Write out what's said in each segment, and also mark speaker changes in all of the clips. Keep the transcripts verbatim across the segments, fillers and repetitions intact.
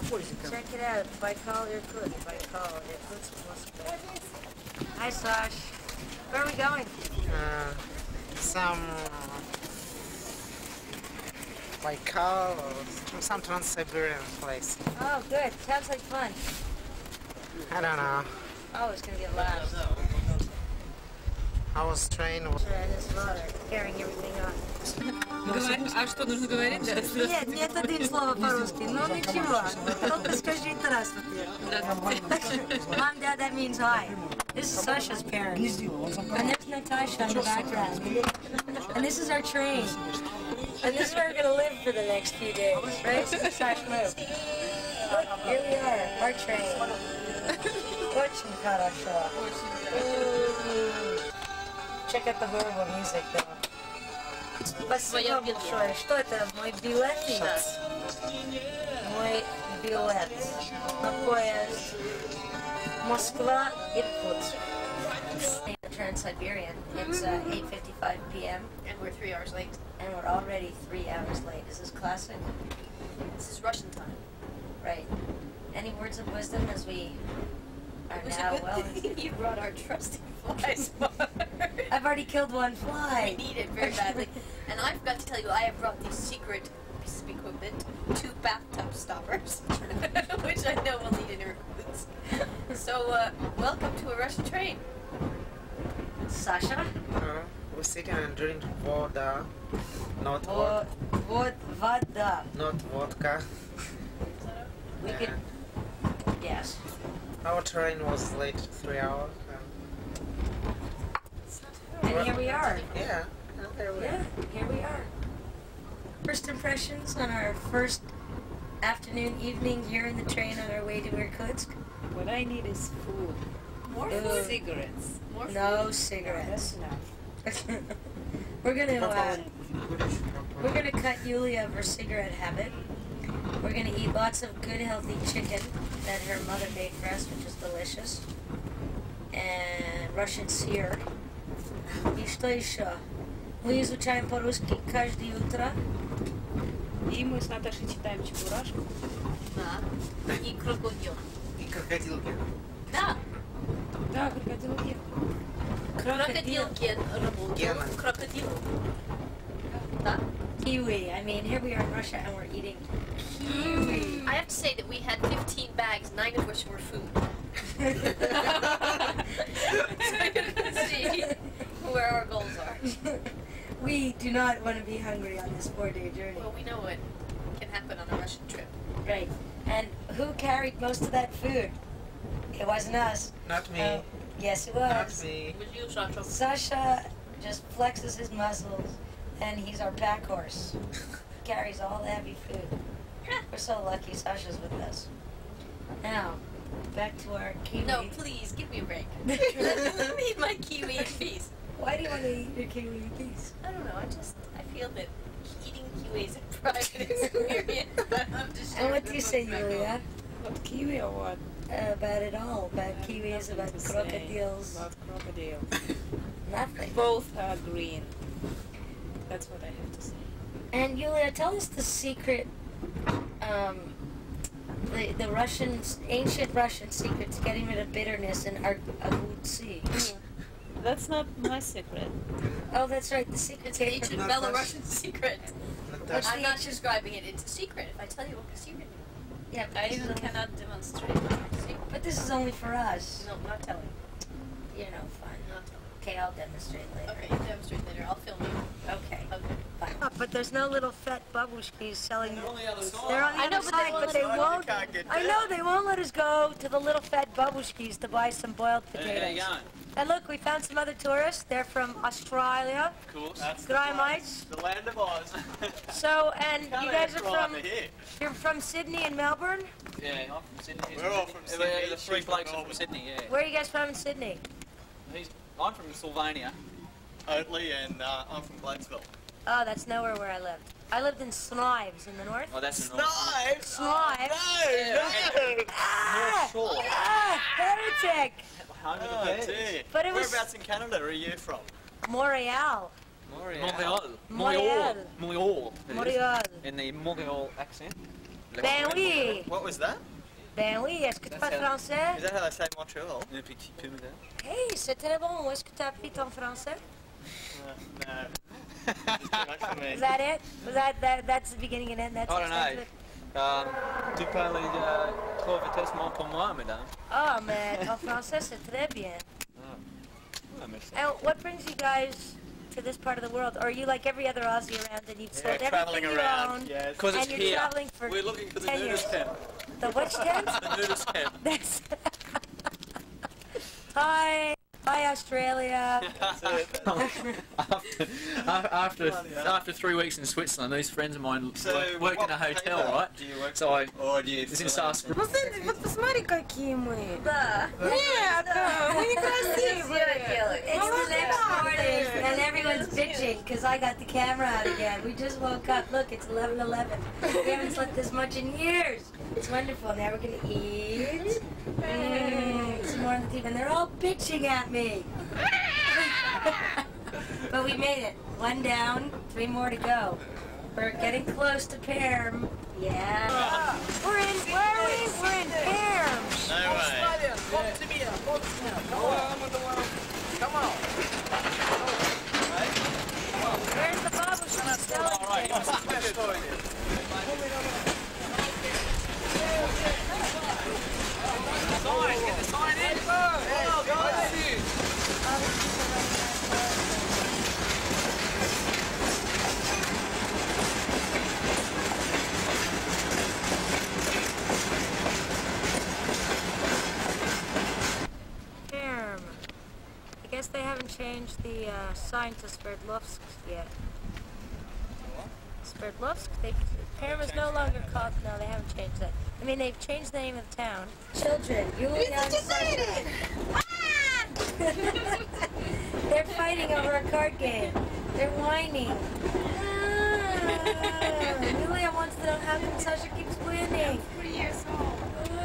Speaker 1: Check it out. Baikal Irkutsk. Baikal Irkutsk, Moscow. Hi, Sash. Where are we going?
Speaker 2: Uh, some Baikal or some Trans-Siberian place.
Speaker 1: Oh, good. Sounds like fun.
Speaker 2: I don't know.
Speaker 1: Oh, it's gonna get loud.
Speaker 2: I was trained with...
Speaker 1: And his father carrying everything on.
Speaker 3: А что нужно говорить? Да?
Speaker 1: Нет, нет один слова по-русски. Ну ничего. Только скажи здравствуйте. Mom, Dad, that means hi. This is Sasha's parents. And there's Natasha in the background. And this is our train. And this is where we're gonna live for the next few days, right? Sasha, move. Look, here we are, our train. Очень хорошо. Check out the horrible music, though. Спасибо большое. Что это? Мой билет? Да. Мой билет на поезд Москва, Иркутск. Trans-Siberian. It's uh, eight fifty-five p m
Speaker 4: And we're three hours late.
Speaker 1: and we're already three hours late. Is this classic?
Speaker 4: This is Russian time.
Speaker 1: Right. Any words of wisdom as we are
Speaker 4: It was
Speaker 1: now
Speaker 4: a good
Speaker 1: well?
Speaker 4: thing you brought our trusty fly swatter.
Speaker 1: I've already killed one
Speaker 4: We
Speaker 1: fly.
Speaker 4: need it very badly. And I forgot to tell you, I have brought these secret pieces of equipment, two bathtub stoppers, which I know will need in Irkutsk. So, uh, welcome to a Russian train.
Speaker 1: Sasha?
Speaker 2: Uh, we're sitting and drink water, not
Speaker 1: Vo-
Speaker 2: vodka.
Speaker 1: Vod voda.
Speaker 2: Not vodka.
Speaker 1: We could. Yes.
Speaker 2: Our train was late three hours. And
Speaker 1: And here we are.
Speaker 2: yeah, and there we
Speaker 1: Yeah, here we are. First impressions on our first afternoon, evening here in the train on our way to Irkutsk.
Speaker 3: What I need is food.
Speaker 4: More
Speaker 1: Uh,
Speaker 4: food.
Speaker 3: Cigarettes.
Speaker 4: More food.
Speaker 1: No cigarettes.
Speaker 3: That's enough.
Speaker 1: We're gonna uh, we're gonna cut Yulia of her cigarette habit. We're gonna eat lots of good, healthy chicken that her mother made for us, which is delicious, and Russian sear. И что еще? Мы изучаем по-русски каждое утро.
Speaker 3: И мы с Наташей читаем Чебурашку.
Speaker 4: Да. И крокодил.
Speaker 2: И крокодилки.
Speaker 4: Да.
Speaker 3: Да, крокодил Гена.
Speaker 4: Крокодил Ген работал.
Speaker 2: Гена.
Speaker 4: Крокодил. Да.
Speaker 1: Kiwi. I mean, here we are in Russia and we're eating kiwi.
Speaker 4: I have to say that we had fifteen bags, nine of which were food. So you can see where our goals are.
Speaker 1: We do not want to be hungry on this four-day journey.
Speaker 4: Well, we know what can happen on a Russian trip.
Speaker 1: Right. And who carried most of that food? It wasn't us.
Speaker 2: Not me.
Speaker 1: Oh, yes, it
Speaker 2: Not
Speaker 1: was.
Speaker 2: me.
Speaker 4: It was you, Sasha.
Speaker 1: Sasha just flexes his muscles, and he's our pack horse. He carries all the heavy food. We're so lucky Sasha's with us. Now, back to our kiwi.
Speaker 4: No, please, give me a break. Let me eat my kiwi in peace.
Speaker 1: Why do you want to eat your kiwi in peace?
Speaker 4: I don't know, I just, I feel that eating kiwi is a private experience. I'm just
Speaker 1: And what do you say, Yulia?
Speaker 3: What, kiwi or what?
Speaker 1: Uh, about it all. About kiwis, about
Speaker 3: Nothing to say
Speaker 1: crocodiles.
Speaker 3: About crocodiles.
Speaker 1: Nothing.
Speaker 3: Both are green. That's what I have to say.
Speaker 1: And Yulia, tell us the secret, um, the, the Russian, ancient Russian secret to getting rid of bitterness in our agutsi.
Speaker 3: That's not my secret.
Speaker 1: Oh, that's right, the secret.
Speaker 4: It's an ancient
Speaker 2: Not
Speaker 4: Belarusian secret.
Speaker 1: What's
Speaker 4: I'm
Speaker 1: the
Speaker 4: not
Speaker 1: ancient-
Speaker 4: describing it, it's a secret. If I tell you what the secret is.
Speaker 1: Yeah, but
Speaker 4: I
Speaker 1: this, is
Speaker 4: even
Speaker 1: only,
Speaker 4: cannot demonstrate the secret.
Speaker 1: but this is only for us.
Speaker 4: No, not telling.
Speaker 1: You know, fine.
Speaker 4: Not telling.
Speaker 1: Okay, I'll demonstrate later.
Speaker 4: Okay, you demonstrate later. I'll film you.
Speaker 1: Okay.
Speaker 4: Okay.
Speaker 1: Fine. But there's no little fat babushkis selling.
Speaker 5: They're on the other side.
Speaker 1: They're on the
Speaker 4: I know,
Speaker 1: other
Speaker 4: but they
Speaker 1: side,
Speaker 4: won't
Speaker 1: but they
Speaker 4: let us-
Speaker 1: won't.
Speaker 5: Can't get
Speaker 1: I know they won't let us go to the little fat babushkis to buy some boiled
Speaker 5: Hey,
Speaker 1: potatoes.
Speaker 5: how you going?
Speaker 1: And look, we found some other tourists. They're from Australia.
Speaker 5: Of course. That's
Speaker 1: Grimites.
Speaker 5: the land of Oz.
Speaker 1: So, and
Speaker 5: Can't
Speaker 1: you guys
Speaker 5: have
Speaker 1: are
Speaker 5: crime
Speaker 1: from,
Speaker 5: here.
Speaker 1: you're from Sydney and Melbourne?
Speaker 5: Yeah, I'm from Sydney.
Speaker 6: We're all from
Speaker 5: Yeah,
Speaker 6: Sydney.
Speaker 5: The three
Speaker 6: She's from
Speaker 5: blokes are from
Speaker 6: Melbourne.
Speaker 5: Sydney, yeah.
Speaker 1: Where are you guys from in Sydney?
Speaker 5: He's, I'm from Sylvania.
Speaker 6: Oatley, and uh, I'm from Blakesville.
Speaker 1: Oh, that's nowhere where I lived. I lived in Snives in the north.
Speaker 5: Oh, that's in North.
Speaker 6: Knives!
Speaker 1: Snives?
Speaker 5: Yeah,
Speaker 6: No!
Speaker 1: Ah!
Speaker 5: North Shore.
Speaker 1: Ah! Heretic!
Speaker 5: Home of the
Speaker 6: Oh,
Speaker 5: Bears.
Speaker 6: dear.
Speaker 1: But it was-
Speaker 6: Whereabouts in Canada are you from?
Speaker 1: Montreal.
Speaker 5: Montreal.
Speaker 1: Montreal.
Speaker 5: Montreal. Montreal.
Speaker 1: Montreal.
Speaker 5: In the Montreal accent.
Speaker 1: Ben oui.
Speaker 6: What was that?
Speaker 1: Ben oui. Est-ce que tu parles français?
Speaker 6: Is that how they say Montreal?
Speaker 5: Le petit pimenta.
Speaker 1: Hey, c'est très bon. Où est-ce que tu as appris ton français?
Speaker 6: Uh, no. It's too much for me.
Speaker 1: Is that it? Was that, that that's the beginning and end? That's
Speaker 5: I
Speaker 1: the
Speaker 5: don't
Speaker 1: extent of
Speaker 5: know. Um, tu parles uh, trois vitesses moins pour moi, madame.
Speaker 1: it? Oh, mais ton français, c'est très bien.
Speaker 5: Ah, merci.
Speaker 1: And what brings you guys to this part of the world? Or are you like every other Aussie around and you've sold
Speaker 6: Yeah, travelling
Speaker 1: everything you
Speaker 6: around.
Speaker 1: own?
Speaker 6: Yes.
Speaker 5: Because it's
Speaker 1: And you're
Speaker 5: here.
Speaker 1: traveling for
Speaker 5: We're looking for the
Speaker 1: ten
Speaker 5: nudist
Speaker 1: years.
Speaker 5: camp.
Speaker 1: The which tent?
Speaker 5: The nudist camp.
Speaker 1: That's Hi, hi Australia.
Speaker 5: after, after, after three weeks in Switzerland, these friends of mine
Speaker 6: So,
Speaker 5: work, work in a
Speaker 6: what
Speaker 5: hotel,
Speaker 6: paper
Speaker 5: right?
Speaker 6: Do you work
Speaker 5: So I
Speaker 6: Or do you
Speaker 5: was in
Speaker 6: fill out-
Speaker 5: Sask.
Speaker 3: Ну, смотри, вот посмотри, какие мы.
Speaker 4: Да.
Speaker 3: Нет, да, мы некрасивые.
Speaker 1: It's the next morning and everyone's bitching because I got the camera out again. We just woke up. Look, it's eleven eleven. We haven't slept this much in years. It's wonderful. Now we're going to eat. Mm, some more on the T V. And they're all bitching at me. But we made it. One down, three more to go. We're getting close to Perm. Yeah. We're in, where are we? We're in Perm.
Speaker 6: No way.
Speaker 1: Where's the bubble she's selling it? Perm. I guess they haven't changed the uh, sign to Sverdlovsk yet. Sverdlovsk? They, Perm is no longer called, no, they haven't changed that. I mean, they've changed the name of the town. Children, Yulia and Sasha. They're fighting over a card game. They're whining. Ah, Yulia wants to know how come Sasha keeps winning.
Speaker 3: Three years old.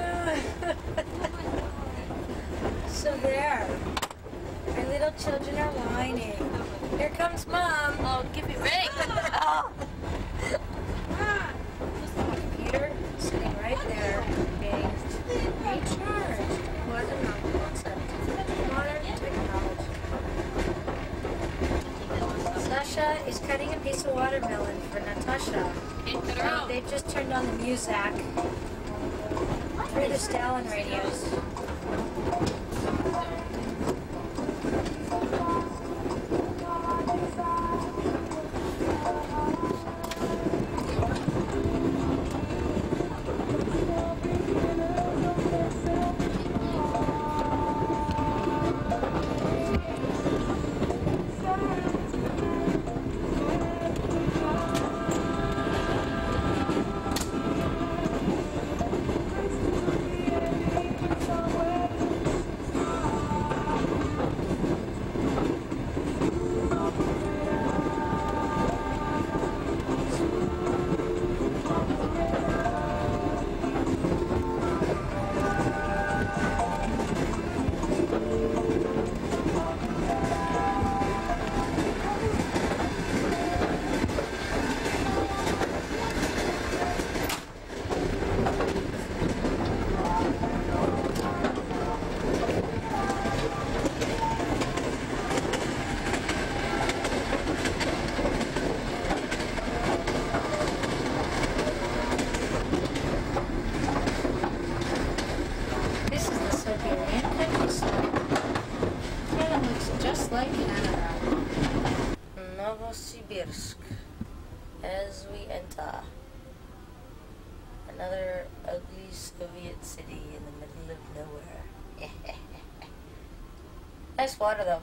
Speaker 1: So there. Our little children are whining. Here comes Mom.
Speaker 4: Oh, give me ring.
Speaker 1: Oh. Computer sitting right there being recharged. Modern concept. Modern technology. Sasha is cutting a piece of watermelon for Natasha. Uh, they've just turned on the Muzak through the Stalin radios. This is the Siberian countryside. Canada looks just like Canada. Novosibirsk. As we enter, another ugly Soviet city in the middle of nowhere. Nice water though.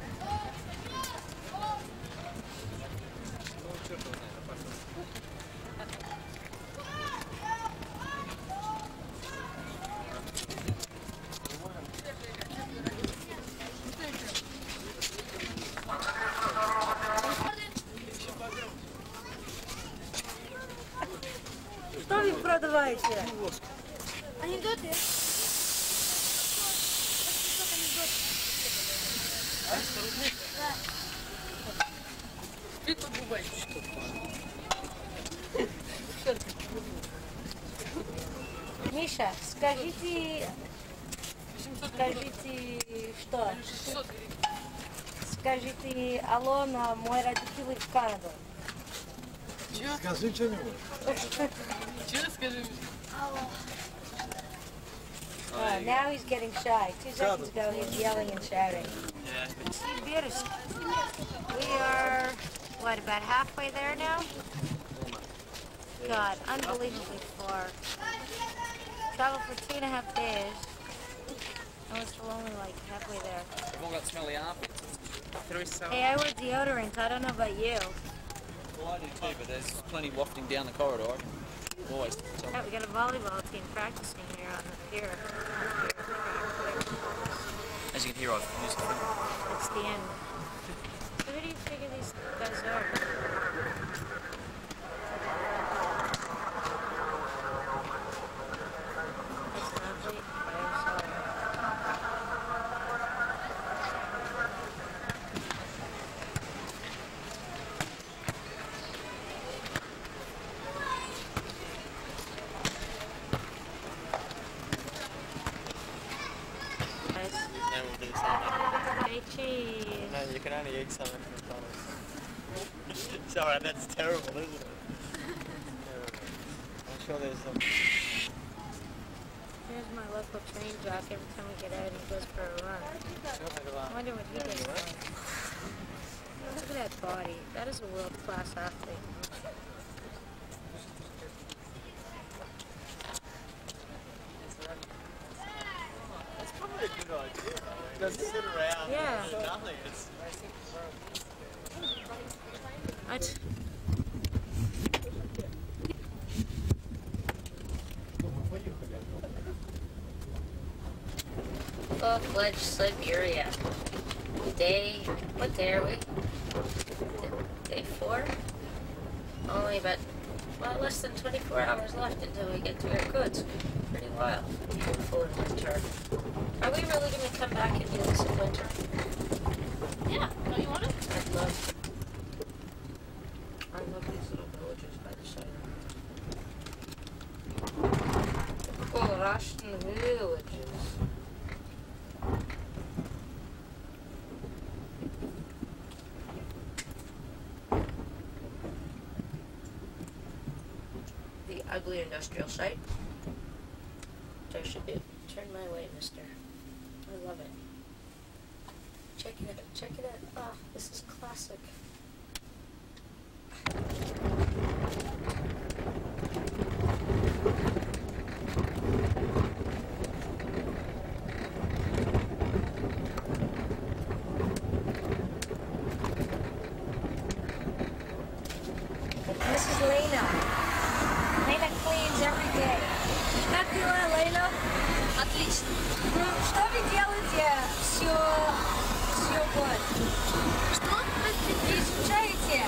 Speaker 1: Что вы продаваете? Анекдоты. Миша, скажите... Скажите, что? Скажите, алло, на мой родители в Канаду.
Speaker 7: Скажи что-нибудь.
Speaker 3: Чего скажи?
Speaker 1: Uh, now he's getting shy. Two seconds ago, he was yelling and shouting.
Speaker 5: Yeah.
Speaker 1: Sibirsk. We are, what, about halfway there now? God, unbelievably far. Traveled for two and a half days. And we're still only like halfway there.
Speaker 5: We've all got smelly armpits.
Speaker 1: Hey, I wear deodorant. I don't know about you.
Speaker 5: Well, I do too, but there's plenty wafting down the corridor. Always.
Speaker 1: Yeah, we got a volleyball team practicing here on the pier.
Speaker 5: As you can hear, I've used it.
Speaker 1: It's the end. So who do you figure these guys are? That's an athlete. I'm sorry.
Speaker 6: And we'll do the same.
Speaker 1: Hey, cheese.
Speaker 6: No, you can only eat something from McDonald's. Sorry, that's terrible, isn't it? Terrible. I'm sure there's some.
Speaker 1: Here's my local train jock. Every time we get out, he goes for a run. I wonder what he does. Look at that body. That is a world-class athlete.
Speaker 6: That's probably a good idea, though. Just sit around
Speaker 1: Yeah.
Speaker 6: and do nothing. It's
Speaker 1: I t- Full-fledged Siberia. Day, what day are we? Day four? Only about, well, less than twenty-four hours left until we get to Irkutsk. Pretty wild. Beautiful in winter. Are we really going to come back and do this in winter?
Speaker 3: Yeah, don't you want it?
Speaker 1: I'd love. I love these little villages by the side. Oh, Russian villages. The ugly industrial site. There should be. Turn my way, mister. I love it. Check it out. Check it out. Ah, oh, this is classic. This is Lena. Lena cleans every day. Как дела, Лейна?
Speaker 4: Отлично.
Speaker 1: Ну, что вы делаете все, все год?
Speaker 4: Что?
Speaker 1: Вы изучаете?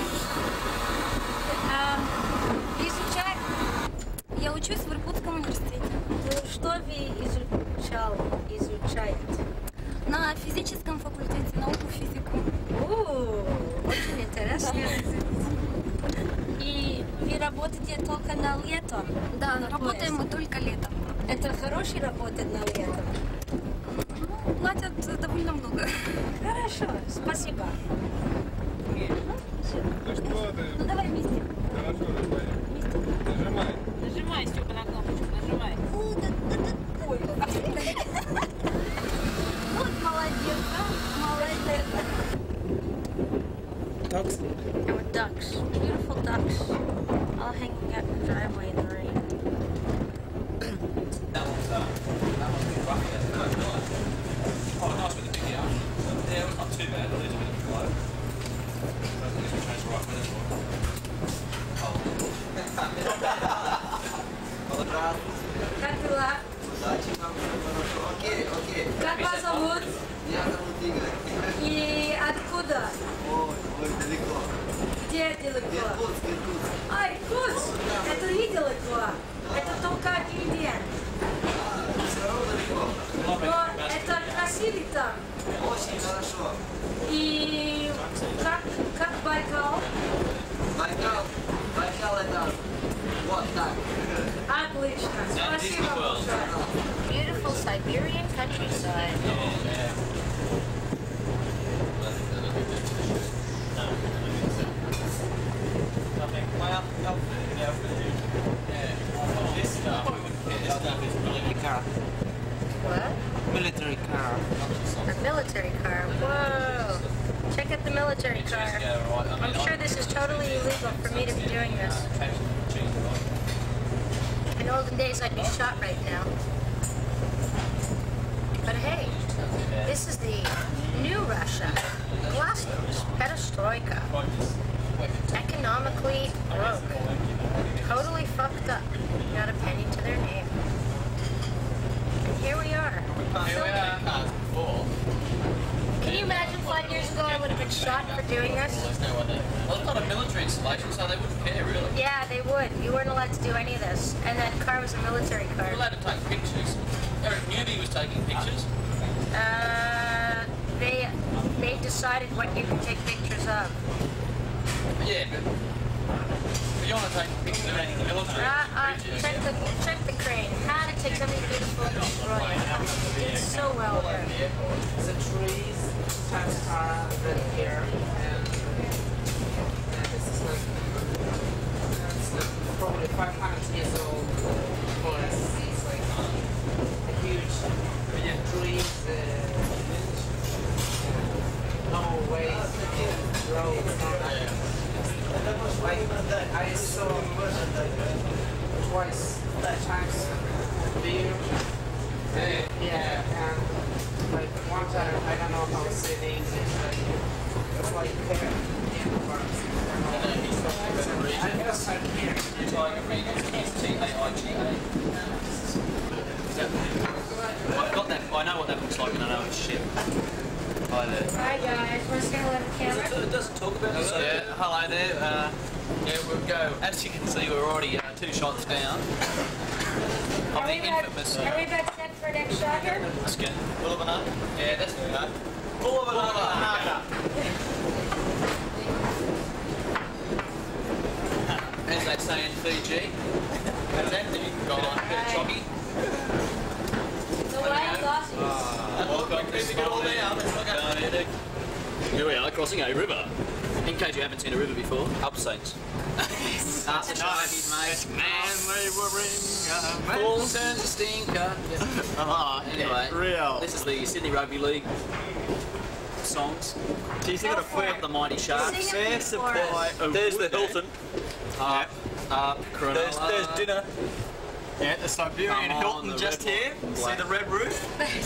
Speaker 1: А, изучаете?
Speaker 4: Я учусь в Иркутском университете.
Speaker 1: Ну, что вы изучал, изучаете?
Speaker 4: На физическом факультете, науку физику.
Speaker 1: О, очень интересно. И вы работаете только на лето?
Speaker 4: Да,
Speaker 1: На
Speaker 4: работаем
Speaker 1: поезд?
Speaker 4: мы только летом.
Speaker 1: Это хорошая работа на лето?
Speaker 4: Ну, платят довольно много.
Speaker 1: Хорошо, спасибо.
Speaker 7: Ну что ты?
Speaker 4: Ну давай вместе.
Speaker 7: Хорошо, давай. Нажимай.
Speaker 3: Нажимай, Степа, на кнопочку, нажимай.
Speaker 4: Вот молодец, да? Молодец.
Speaker 5: Ducks?
Speaker 1: There were ducks, beautiful ducks, all hanging out in the driveway in the rain.
Speaker 5: That one's, uh, that one's a bit rough, yeah. No, nice. Oh, nice with the big out. Yeah, it's not too bad, a little bit of flow. So I think it's changed right with it.
Speaker 1: Как дела?
Speaker 8: Окей, окей.
Speaker 1: Как вас зовут?
Speaker 8: Меня зовут Игорь.
Speaker 1: И откуда?
Speaker 8: Ой, ой, далеко.
Speaker 1: Где далеко?
Speaker 8: Иркутск, Иркутск.
Speaker 1: А, Иркутск! Это недалеко. Это только один день.
Speaker 8: Все равно далеко.
Speaker 1: Но это красиво там.
Speaker 8: Очень хорошо.
Speaker 1: И как, как Байкал?
Speaker 8: Байкал, Байкал это вот так.
Speaker 1: Отлично.
Speaker 5: Disney World.
Speaker 1: Beautiful Siberian countryside. What?
Speaker 2: Military car.
Speaker 1: A military car. Whoa! Check out the military car. I'm sure this is totally illegal for me to be doing this. In olden days, I'd be shot right now. But hey, this is the new Russia. Glasnost, perestroika. Economically broke. Totally fucked up. Not a penny to their name. And here we are. Can you imagine five years ago I would have been shot for doing this?
Speaker 5: Well, it's not a military installation, so they wouldn't care, really.
Speaker 1: Yeah, they would. You weren't allowed to do any of this. And that car was a military car.
Speaker 5: You're allowed to take pictures. Eric Newby was taking pictures.
Speaker 1: Uh, they they decided what you could take pictures of.
Speaker 5: Yeah, but if you want to take pictures of anything military,
Speaker 1: Uh, uh, check the check the crane. How to take something beautiful and destroy it. It's so well done.
Speaker 2: The trees, times are right here, and, and this is like, it's like probably five hundred years old forest. It's like a huge trees, uh, no ways, roads, nothing. Like, I saw twice times beer. Yeah, and like one time, I don't know how to say the English, like, it's like there in the forest. I guess I'm here.
Speaker 5: Tiger Regal is T A I G A. I've got that. I know what that looks like, and I know it's shit. Hi there.
Speaker 1: Hi guys, want to say hello to the camera?
Speaker 5: It doesn't talk about it. Yeah, hello there. Uh, yeah, we'll go. As you can see, we're already uh, two shots down. Of
Speaker 1: Are
Speaker 5: the
Speaker 1: we about,
Speaker 5: infamous.
Speaker 1: are we about set for next shot here?
Speaker 5: Skin. Full of banana? Yeah, that's good. No. Full of banana. As they say in Fiji. How's that? Then you can go on a bit of chocky.
Speaker 1: The wild Aussies.
Speaker 5: Welcome to Small Down. Here we are, crossing a river. In case you haven't seen a river before, up Saints. That's a nice mate. Man, we were in full turn to stinker. Ah, anyway,
Speaker 6: Real.
Speaker 5: this is the Sydney Rugby League songs.
Speaker 6: She's
Speaker 1: Go
Speaker 6: got a
Speaker 1: for
Speaker 5: Up
Speaker 1: it.
Speaker 5: the Mighty Sharks.
Speaker 1: Sing it
Speaker 6: fair
Speaker 1: for
Speaker 6: supply
Speaker 1: us.
Speaker 6: of
Speaker 5: There's the
Speaker 6: Hilton.
Speaker 5: Up, up, Cronulla.
Speaker 6: There's, there's dinner. Yeah, the Siberian
Speaker 5: Come on,
Speaker 6: Hilton
Speaker 5: the
Speaker 6: just
Speaker 5: red
Speaker 6: here.
Speaker 5: one.
Speaker 6: See the red roof?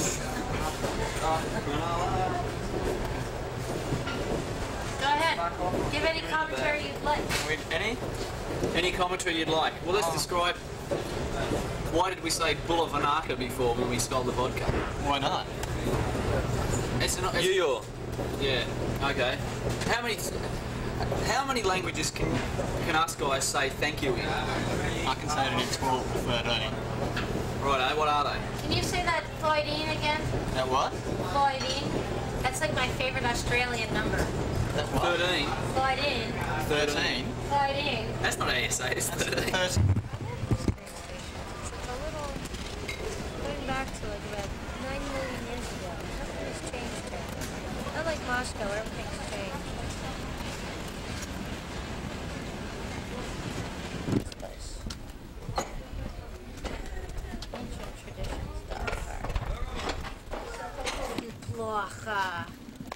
Speaker 1: Go ahead. Give any commentary you'd like.
Speaker 6: With any?
Speaker 5: Any commentary you'd like? Well, let's describe. Why did we say Bulavanaka before when we stole the vodka?
Speaker 6: Why not?
Speaker 5: It's not. It's,
Speaker 6: York.
Speaker 5: Yeah. Okay. How many? How many languages can can us guys say thank you in?
Speaker 6: I can say it in twelve or thirteen.
Speaker 5: Righto. What are they?
Speaker 1: Can you say that Floydine again?
Speaker 6: That what?
Speaker 1: Floydine. That's like my favorite Australian number.
Speaker 6: That what?
Speaker 5: Thirteen.
Speaker 1: Floydine.
Speaker 6: thirteen.
Speaker 1: Floydine.
Speaker 5: That's not how you say it. It's thirteen.
Speaker 6: thirteen.
Speaker 1: It's like a little, going back to like about nine million years ago. Nothing has changed there. Not like Moscow, where everything's changed. This place. Ancient traditions, Dakar. Плохо.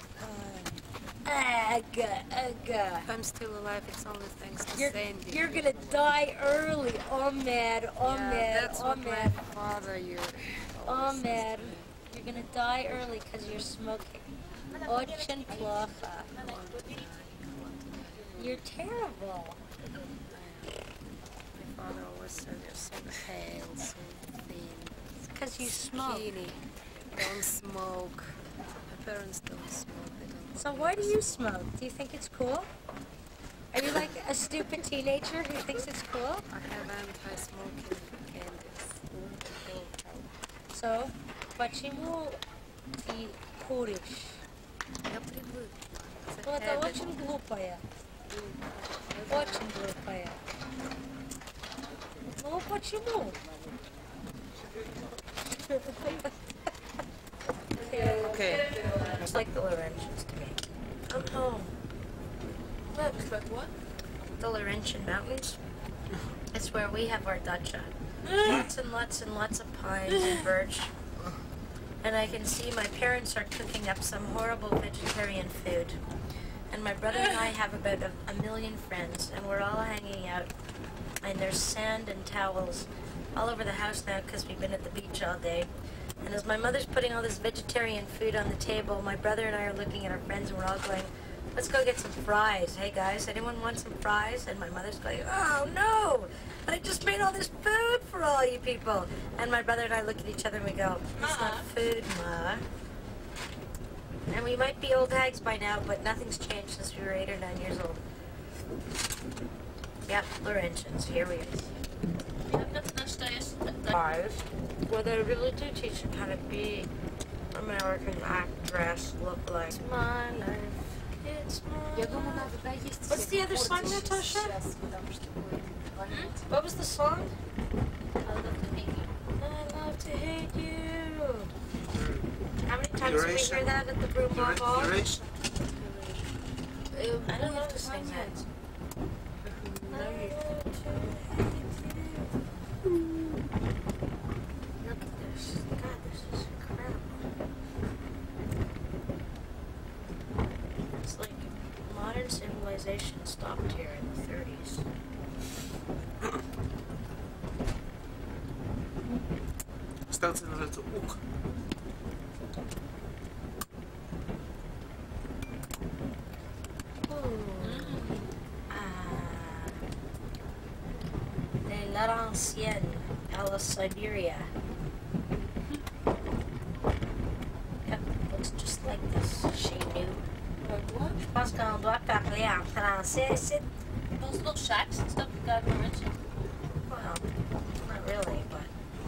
Speaker 1: Aga, aga.
Speaker 3: If I'm still alive, it's only thanks to
Speaker 1: You're,
Speaker 3: Sandy.
Speaker 1: you're gonna die early. Oh, mad. Oh,
Speaker 3: yeah,
Speaker 1: mad.
Speaker 3: that's
Speaker 1: Oh,
Speaker 3: what my
Speaker 1: mad.
Speaker 3: father used.
Speaker 1: Oh, man, you're gonna die early because you're smoking. Очень плохо. You're terrible.
Speaker 3: My father always said you're so pale, so thin,
Speaker 1: It's because you smoke.
Speaker 3: skinny. Don't smoke. My parents don't smoke. They don't.
Speaker 1: So why do you smoke? Do you think it's cool? Are you like a stupid teenager who thinks it's cool?
Speaker 3: I have anti-smoking candies.
Speaker 1: So, почему ты куришь?
Speaker 3: Я привыкла. It's a
Speaker 1: Ну, это
Speaker 3: habit.
Speaker 1: очень глупое. Очень глупое. Ну, почему?
Speaker 2: Okay.
Speaker 1: It's like the Laurentians to me. I'm home. Look,
Speaker 3: But what?
Speaker 1: the Laurentian Mountains. It's where we have our dacha. Lots and lots and lots of pines and birch. And I can see my parents are cooking up some horrible vegetarian food. And my brother and I have about a, a million friends, and we're all hanging out. And there's sand and towels all over the house now because we've been at the beach all day. And as my mother's putting all this vegetarian food on the table, my brother and I are looking at our friends and we're all going, let's go get some fries. Hey guys, anyone want some fries? And my mother's going, oh no, but I just made all this food for all you people. And my brother and I look at each other and we go, it's not food, Ma. And we might be old hags by now, but nothing's changed since we were eight or nine years old. Yep, Laurentians, here we are. Fries, where they really do teach them how to be American actress, look like. It's my life. It's my life. What's the other song, Natasha? What was the song? I love to hate you. How many times did we hear that at the Broom Ball Ball? I don't know to sing that. Look at this. God, this is incredible. It's like modern civilization stopped here in the thirties.
Speaker 2: Staat in het ook.
Speaker 1: Laurentienne, à la Siberia. Yep, looks just like this. She knew. Je pense qu'on doit parler en français ici.
Speaker 4: Those little shacks and stuff you got in Laurentian.
Speaker 1: Well, not really, but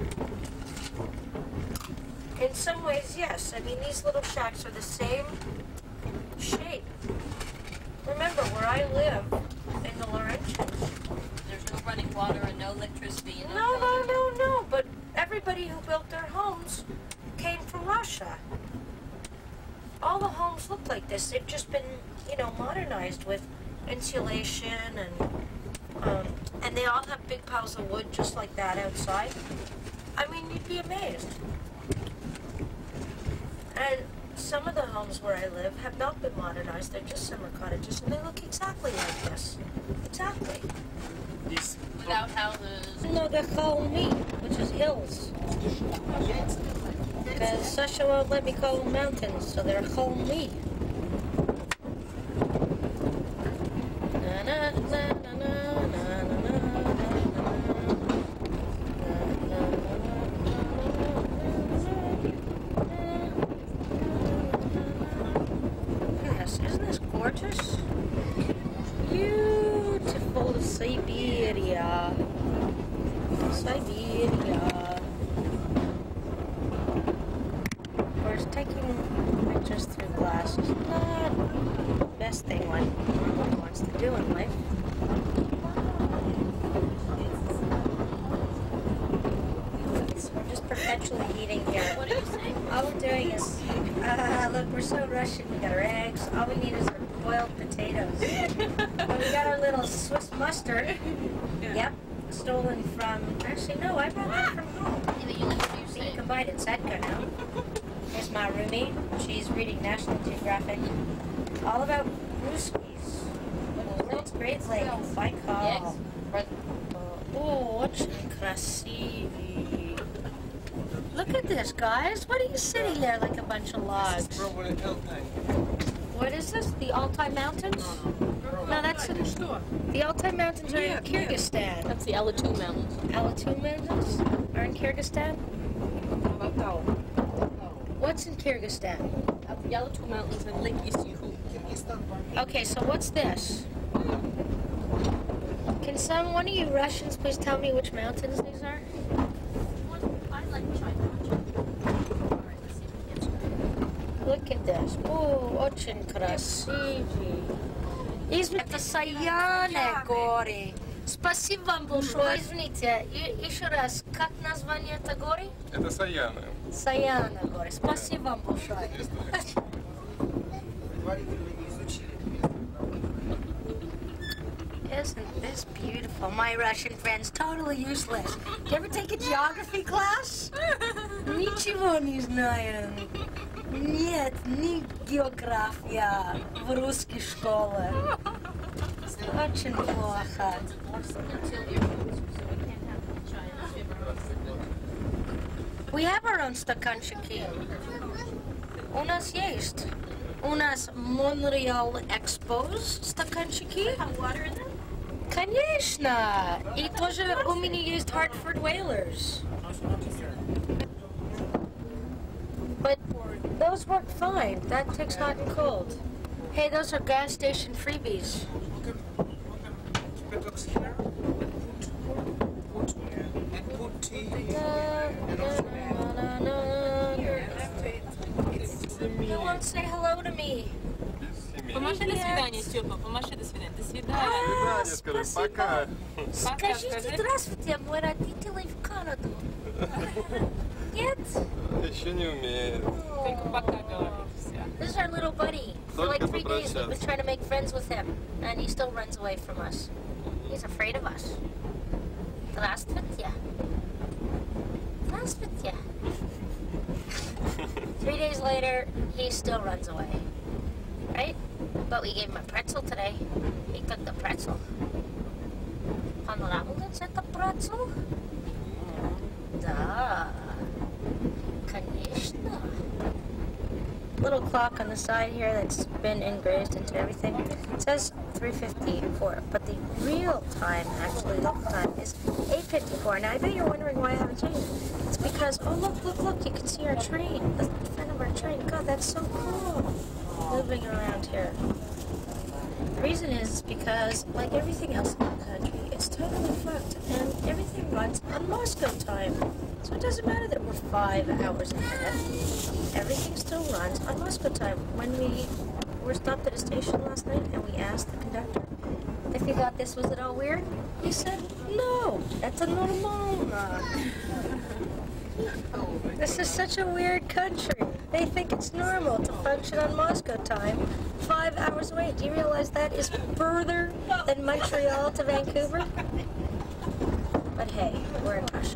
Speaker 1: in some ways, yes. I mean, these little shacks are the same shape. Remember, where I live in the Laurentians,
Speaker 4: There's no running water and no electricity. And
Speaker 1: no, no, no, no. But everybody who built their homes came from Russia. All the homes look like this. They've just been, you know, modernized with insulation and um, and they all have big piles of wood just like that outside. I mean, you'd be amazed. And some of the homes where I live have not been modernized. They're just summer cottages, and they look exactly like this. Exactly.
Speaker 2: These
Speaker 4: without houses.
Speaker 1: No, they're called me, which is hills. Because Sasha won't let me call them mountains, so they're called me. Na na na na na na na Yes, isn't this gorgeous? Beautiful Siberia. Siberia. Of course, taking pictures through glass is not the best thing one wants to do in life. So we're just perpetually eating here.
Speaker 4: What are you saying?
Speaker 1: All we're doing is, uh, look, we're so Russian. We got our eggs. All we need is our boiled potatoes. But we got our little Swiss mustard. Yep, stolen from. Actually, no, I brought that from home.
Speaker 4: Yeah, but you live where you
Speaker 1: You
Speaker 4: say.
Speaker 1: can combine it, Sadka now. Here's my roomie. She's reading National Geographic. All about Ruskies. The world's great lake. Baikal.
Speaker 4: Yes. Right.
Speaker 1: Oh, очень красивый. Look at this, guys. What are you sitting there like a bunch of logs?
Speaker 7: Probably Altai.
Speaker 1: What is this? The Altai Mountains? No, that's in, the Altai Mountains are in Kyrgyzstan.
Speaker 3: That's the Alatu Mountains.
Speaker 1: Alatu Mountains are in Kyrgyzstan? What's in Kyrgyzstan?
Speaker 3: That's the Alatu Mountains and Lake Isyuhu.
Speaker 1: Okay, so what's this? Can some one of you Russians please tell me which mountains these are?
Speaker 4: I like China. Alright, let's see if we can get
Speaker 1: Look at this. Oh, очень красивый. Из Постоянно горе. Спасибо вам большое. Извините, и- еще раз, как название этой горы?
Speaker 7: Это Саяна.
Speaker 1: Саяна горы. Спасибо вам большое. Isn't this beautiful? My Russian friend's totally useless. You ever take a geography class? Ничего не знаю. Нет, ни география в русской школе. Очень плохо. We have our own стаканчики. У нас есть. У нас Montreal Expos стаканчики. Конечно. И тоже у меня есть Hartford Whalers. But those work fine. That takes hot and cold. Hey, those are gas station freebies.
Speaker 2: Petrox here. Put, and put tea.
Speaker 1: You won't say hello to me.
Speaker 9: Помаши до свидания, Степа, помаши до свидания. До свидания.
Speaker 7: Да, скажи пока.
Speaker 1: Скажите
Speaker 9: скажи.
Speaker 1: здравствуйте, мой родитель в Канаду. Нет?
Speaker 7: Еще не умеет.
Speaker 9: Только пока говорит, все.
Speaker 1: This is our little buddy. For like
Speaker 7: Только
Speaker 1: three days we've been
Speaker 7: попрощаться.
Speaker 1: trying to make friends with him, and he still runs away from us. He's afraid of us. Здравствуйте. Здравствуйте. Three days later, he still runs away. Right? But we gave him a pretzel today. He took the pretzel. Понравилось это pretzel? Да. Конечно. Little clock on the side here that's been engraved into everything. It says three fifty-four, but the real time, actually, local time, is eight fifty-four. Now, I bet you're wondering why I haven't changed it. It's because, oh, look, look, look, you can see our train, the front of our train. God, that's so cool, moving around here. The reason is because, like everything else in the country, it's totally fucked, and everything runs on Moscow time. So it doesn't matter that we're five hours ahead. Everything still runs on Moscow time. When we were stopped at a station last night and we asked the conductor if he thought this was at all weird, he said, no, that's a normal. This is such a weird country. They think it's normal to function on Moscow time five hours away. Do you realize that is further than Montreal to Vancouver? But hey, we're in Russia.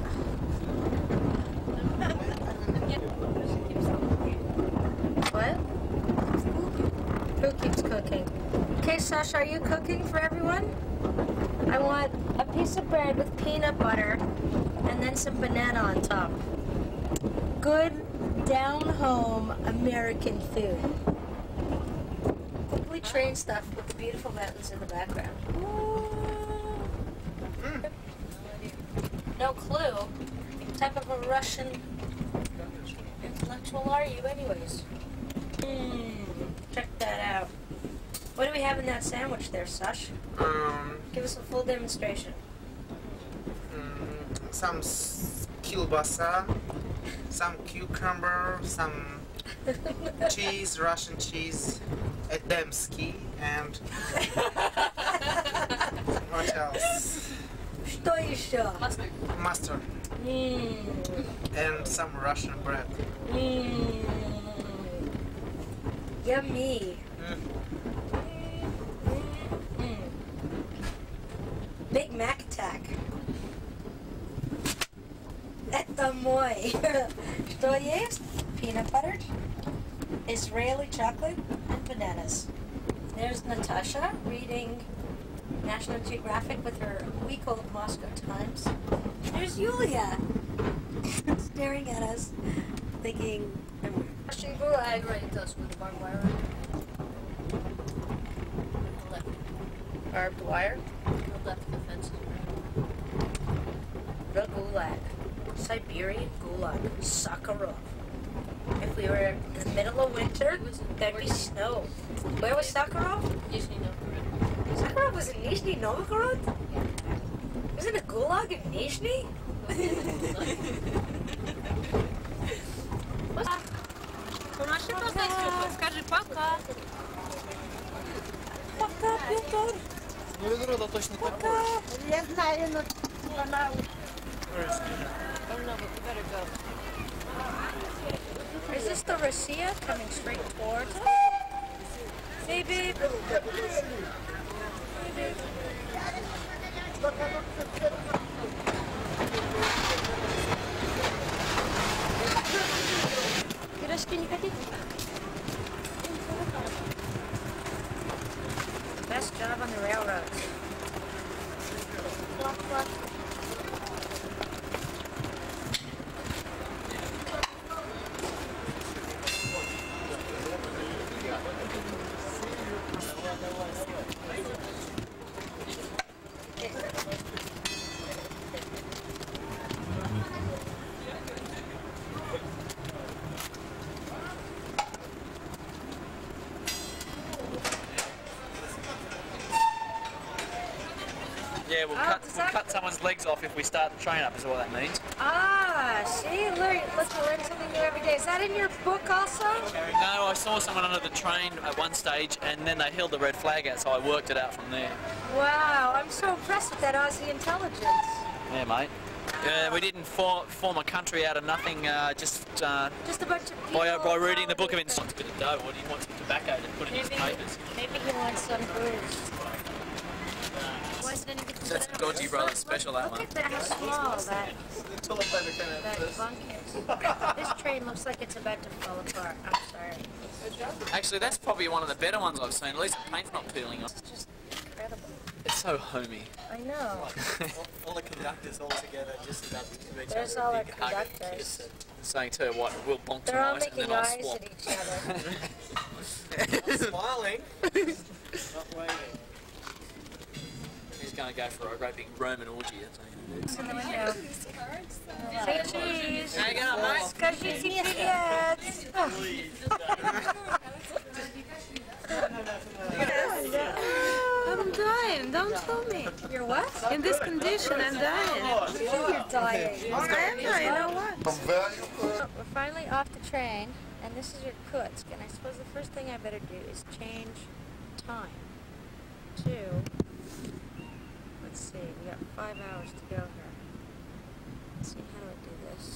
Speaker 1: What? Who keeps cooking? Okay, Sasha, are you cooking for everyone? I want a piece of bread with peanut butter and then some banana on top. Good, down-home American food. We train stuff with the beautiful mountains in the background. No clue. What type of a Russian intellectual are you, anyways? Hmm, check that out. What do we have in that sandwich there, Sash?
Speaker 2: Um,
Speaker 1: Give us a full demonstration.
Speaker 2: mm, some s- kielbasa, some cucumber, some cheese, Russian cheese, Edemsky, and what else?
Speaker 1: Что еще?
Speaker 2: Mustard,
Speaker 1: Mmm.
Speaker 2: and some Russian bread.
Speaker 1: Mmm. Yummy.
Speaker 2: Mm.
Speaker 1: Mm. Big Mac attack. Это мой. Что есть? Peanut butter, Israeli chocolate, and bananas. There's Natasha reading National Geographic with her week-old Moscow Times. There's Yulia staring at us, thinking, Russian gulag.
Speaker 4: Right, it does with the barbed wire. The left,
Speaker 1: Barbed wire.
Speaker 4: the left of the fence.
Speaker 1: The gulag. Siberian gulag. Sakharov. If we were in the middle of winter, there'd be snow. Where was Sakharov?
Speaker 4: Nizhny Novgorod.
Speaker 1: Sakharov was in Nizhny Novgorod? Was it a gulag in Nizhny?
Speaker 9: Помаши пока, Степа, скажи пока.
Speaker 1: Пока, Петр.
Speaker 5: Ну, выиграла точно такой.
Speaker 1: Я знаю, но она...
Speaker 3: Oh no, but we better go.
Speaker 1: Is this the Rosia coming straight towards us? Hey, babe. Пирожки не хотите? Best job on the railroads. Walk, walk.
Speaker 5: Yeah, we'll,
Speaker 1: Oh,
Speaker 5: cut,
Speaker 1: does
Speaker 5: we'll
Speaker 1: that-
Speaker 5: cut someone's legs off if we start the train up, is what that means.
Speaker 1: Ah, see, learn, let's learn something new every day. Is that in your book also?
Speaker 5: No, I saw someone under the train at one stage and then they held the red flag out, so I worked it out from there.
Speaker 1: Wow, I'm so impressed with that Aussie intelligence.
Speaker 5: Yeah, mate. Uh, we didn't for, form a country out of nothing, uh, just uh,
Speaker 1: Just a bunch of people.
Speaker 5: by, by reading the book of instructions. A bit of dough, or do you want some tobacco to put in his
Speaker 1: Maybe,
Speaker 5: papers?
Speaker 1: maybe he wants some booze. Why is it any good?
Speaker 5: That's Dodgy Brothers special, that
Speaker 1: Look
Speaker 5: one.
Speaker 1: at that, how small that, that bunk is. This train looks like it's about to fall apart. I'm sorry.
Speaker 5: Actually, that's probably one of the better ones I've seen. At least the paint's not peeling off.
Speaker 1: It's just incredible.
Speaker 5: It's so homey.
Speaker 1: I know.
Speaker 6: all, all the conductors all together just about to give each
Speaker 1: There's
Speaker 6: other
Speaker 1: all
Speaker 6: a
Speaker 1: our
Speaker 6: big hug and
Speaker 1: conductors.
Speaker 6: kiss.
Speaker 5: Saying to her what, we'll bonk
Speaker 1: They're all
Speaker 5: tonight and
Speaker 1: making
Speaker 5: then I'll
Speaker 1: eyes
Speaker 5: swap.
Speaker 1: at each other.
Speaker 6: I'm smiling. Not waiting.
Speaker 5: He's going to go for a great big Roman orgy. That's what he's
Speaker 1: In the window. Say cheese.
Speaker 5: How you going, mate?
Speaker 1: Because you see idiots.
Speaker 3: I'm dying, don't tell me.
Speaker 1: You're what?
Speaker 3: In this condition, I'm dying.
Speaker 1: You're dying.
Speaker 3: I am dying, you know what?
Speaker 1: We're finally off the train, and this is your Irkutsk, and I suppose the first thing I better do is change time to, let's see, we got five hours to go here. Let's see, how do I do this?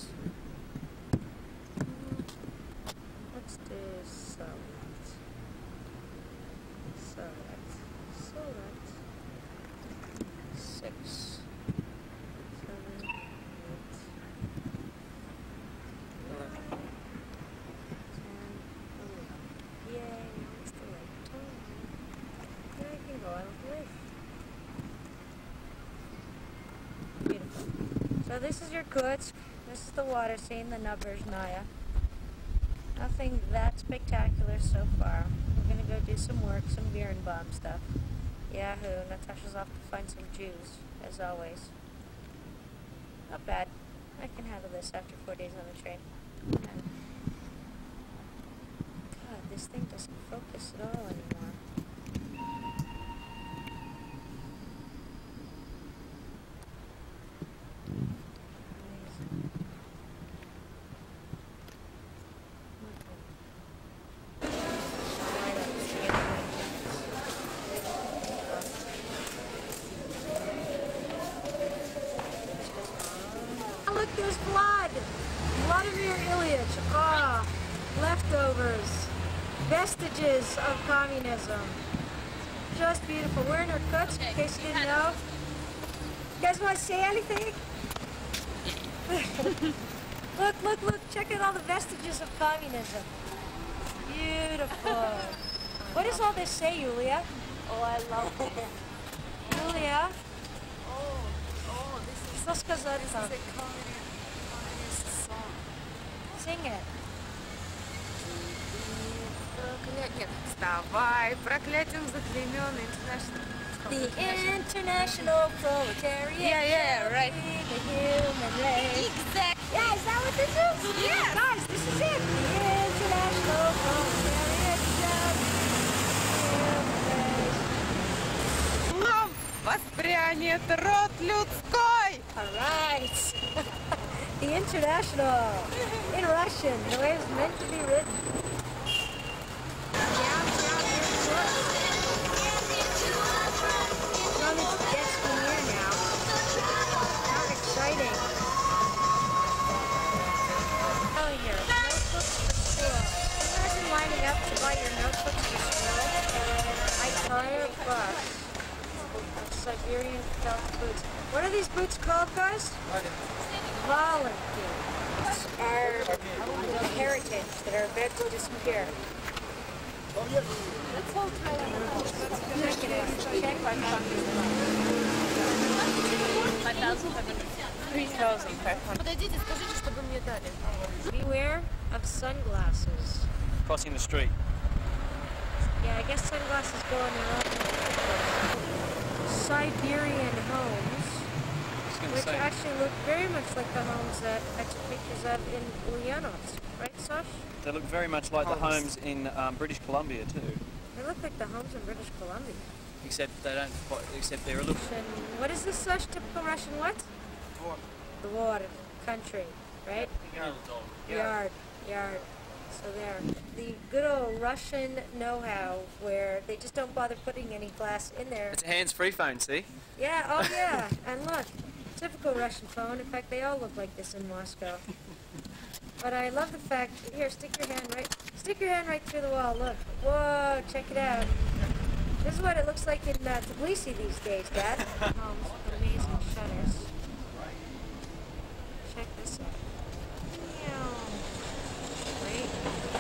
Speaker 1: Hmm, Let's do so. So that's, so that's six, seven, eight, Yay, it's the right time. Here I can go out with. Beautiful. So this is your Irkutsk. This is the water scene, the Naberezhnaya. Nothing that spectacular so far. We're gonna go do some work, some Birnbaum stuff. Yahoo, Natasha's off to find some Jews, as always. Not bad. I can handle this after four days on the train. God, this thing doesn't focus at all anymore. Amazing. Oh, look, there's blood! Vladimir Ilyich. Ah, leftovers. Vestiges of communism. Just beautiful. We're in Irkutsk, in case you didn't know. You guys want to say anything? Look, look, look. Check out all the vestiges of communism. Beautiful. What does all this say, Yulia?
Speaker 3: Oh, I love it.
Speaker 1: Yulia?
Speaker 3: Oh, oh, this is,
Speaker 1: Что сказать
Speaker 3: this
Speaker 1: там?
Speaker 3: is a communist, communist song.
Speaker 1: Sing it.
Speaker 3: Прокля... Нет, вставай, проклятием заклеймен International.
Speaker 1: The international proletariat.
Speaker 3: Yeah, yeah, right.
Speaker 1: The human race.
Speaker 3: Exactly.
Speaker 1: Yeah, is that what this is?
Speaker 3: Yes.
Speaker 1: Guys, this is it. The international proletariat. The human race.
Speaker 3: Нам воспрянет род людской.
Speaker 1: All right. The international. In Russian, the way it's meant to be written. Siberian felt boots. What are these boots called, guys? Volunteer. Are the heritage that are about to disappear.
Speaker 3: Let's all try it out.
Speaker 1: Check it out. Check
Speaker 9: five thousand five hundred. three thousand five hundred.
Speaker 3: Подойдите, скажите, чтобы мне дали.
Speaker 1: Beware of sunglasses.
Speaker 6: Crossing the street.
Speaker 1: Yeah, I guess sunglasses go in the wrong Siberian homes, which
Speaker 6: say.
Speaker 1: actually look very much like the homes that I took pictures of in Ulyanovsk, right, Sash?
Speaker 6: They look very much like the homes in um, British Columbia too,
Speaker 1: They look like the homes in British Columbia.
Speaker 6: except they don't. quite- Except they're a little.
Speaker 1: Russian, what is this, Sash? Typical Russian what? The water, country, right? Yard, yard. So there. The good old Russian know-how where they just don't bother putting any glass in there.
Speaker 6: It's a hands-free phone. See?
Speaker 1: Yeah, oh yeah. And look, typical Russian phone. In fact, they all look like this in Moscow. But I love the fact, here, stick your hand right, stick your hand right through the wall. Look. Whoa, check it out. This is what it looks like in uh, Tbilisi these days, Dad. Homes with amazing shutters. Check this out. Meow. Wait.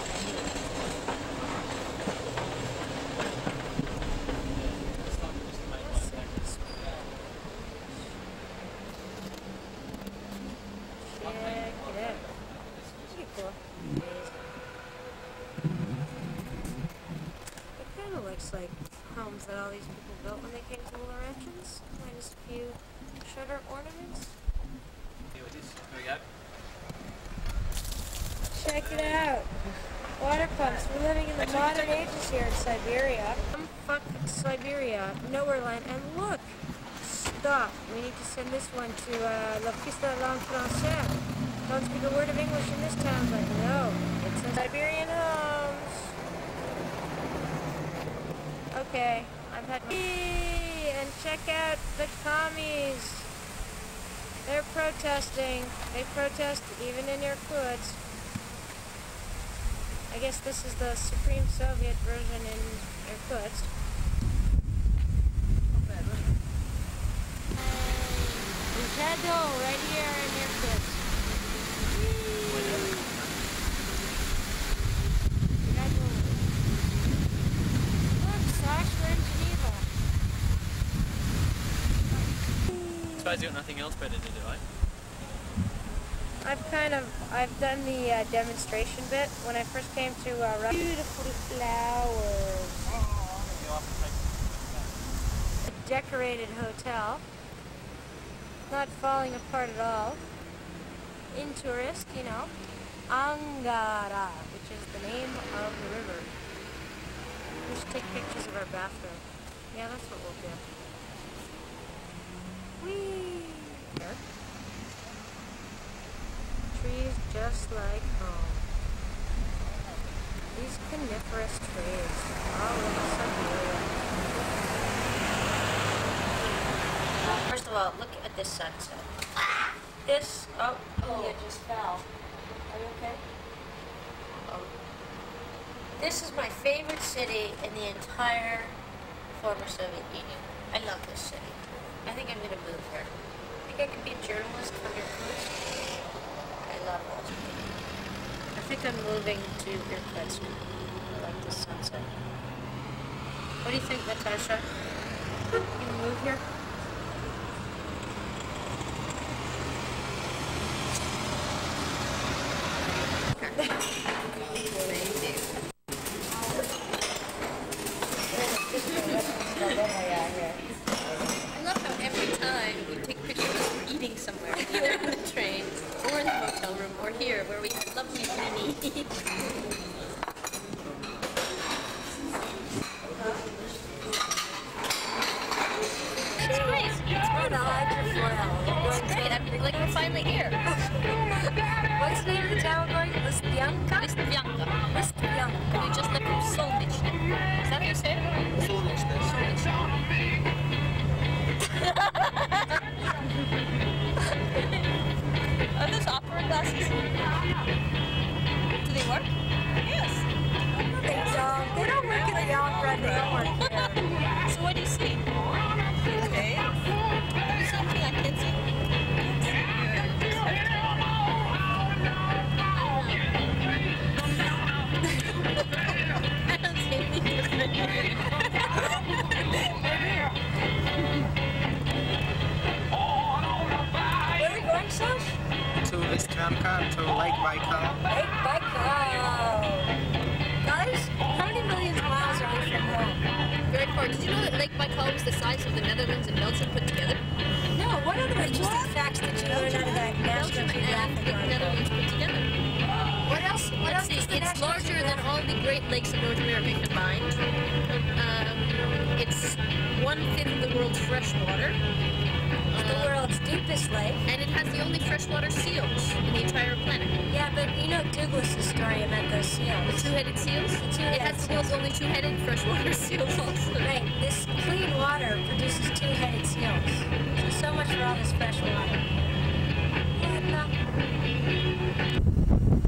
Speaker 1: Check it out. Pretty cool. It kind of looks like homes that all these people built when they came to Laurentians, minus a few shutter ornaments.
Speaker 6: Here it is. Here we go.
Speaker 1: Check it out. Water pumps. We're living in the modern ages here in Siberia. Um, fuck Siberia. Nowhere land. And look. Stop. We need to send this one to uh, La Pista Langue Française. Don't speak a word of English in this town, but no. It's a Siberian homes. Okay. I've had my... And check out the commies. They're protesting. They protest even in Irkutsk. I guess this is the Supreme Soviet version in Irkutsk. Shadow right here in Irkutsk. Shadow. Look, Sash, we're in Geneva.
Speaker 6: I suppose you got nothing else better to do, eh?
Speaker 1: I've kind of, I've done the uh, demonstration bit when I first came to uh, Russia. Beautiful flowers. A decorated hotel. Not falling apart at all. In tourist, you know. Angara, which is the name of the river. We should take pictures of our bathroom. Yeah, that's what we'll do. Whee! There. Trees just like home. These coniferous trees, all in Siberia. First of all, look at this sunset. This, oh, oh, it just fell. Are you okay? Oh. This is my favorite city in the entire former Soviet Union. I love this city. I think I'm going to move here. I think I could be a journalist from Irkutsk. I love this. I think I'm moving to Irkutsk. I like this sunset. What do you think, Natasha? You gonna move here?
Speaker 4: I love how every time we take pictures of eating somewhere, either in the train or in the hotel room or here where we have lovely panini. It's great. It's great. It's great. I'm like, we're finally here.
Speaker 1: What's the name of the town going? Listyanka?
Speaker 4: Listyanka.
Speaker 1: Listyanka.
Speaker 4: We just left from Solnichne. Is that how you say it? Solnichne. Are those opera glasses? Do they work? Yes.
Speaker 1: They don't. They don't work in the opera. They don't work here.
Speaker 4: So what do you see? Okay.
Speaker 2: have come to Lake Baikal.
Speaker 1: Lake Baikal. Guys, how many millions of miles are we from home?
Speaker 3: Very far. Did you know that Lake Baikal was the size of the Netherlands and Belgium put together?
Speaker 1: No, what other interesting facts did you learn out of that National
Speaker 3: Belgium and
Speaker 1: Geographic
Speaker 3: the
Speaker 1: article?
Speaker 3: Netherlands put together.
Speaker 1: What else? What
Speaker 3: Let's
Speaker 1: else
Speaker 3: see,
Speaker 1: is the
Speaker 3: it's
Speaker 1: National
Speaker 3: larger than
Speaker 1: Geographic?
Speaker 3: all the Great Lakes of North America combined. Um, it's one-fifth of the world's fresh water.
Speaker 1: The
Speaker 3: Um,
Speaker 1: world's deepest lake.
Speaker 3: and it has the only freshwater seals in the entire planet.
Speaker 1: Yeah, but you know Douglas's story about those
Speaker 3: The
Speaker 1: seals.
Speaker 3: two-headed seals?
Speaker 1: The two-headed
Speaker 3: It has the world's only two-headed freshwater seals also.
Speaker 1: Right, this clean water produces two-headed seals. So, so much for all this fresh water. Yeah, no.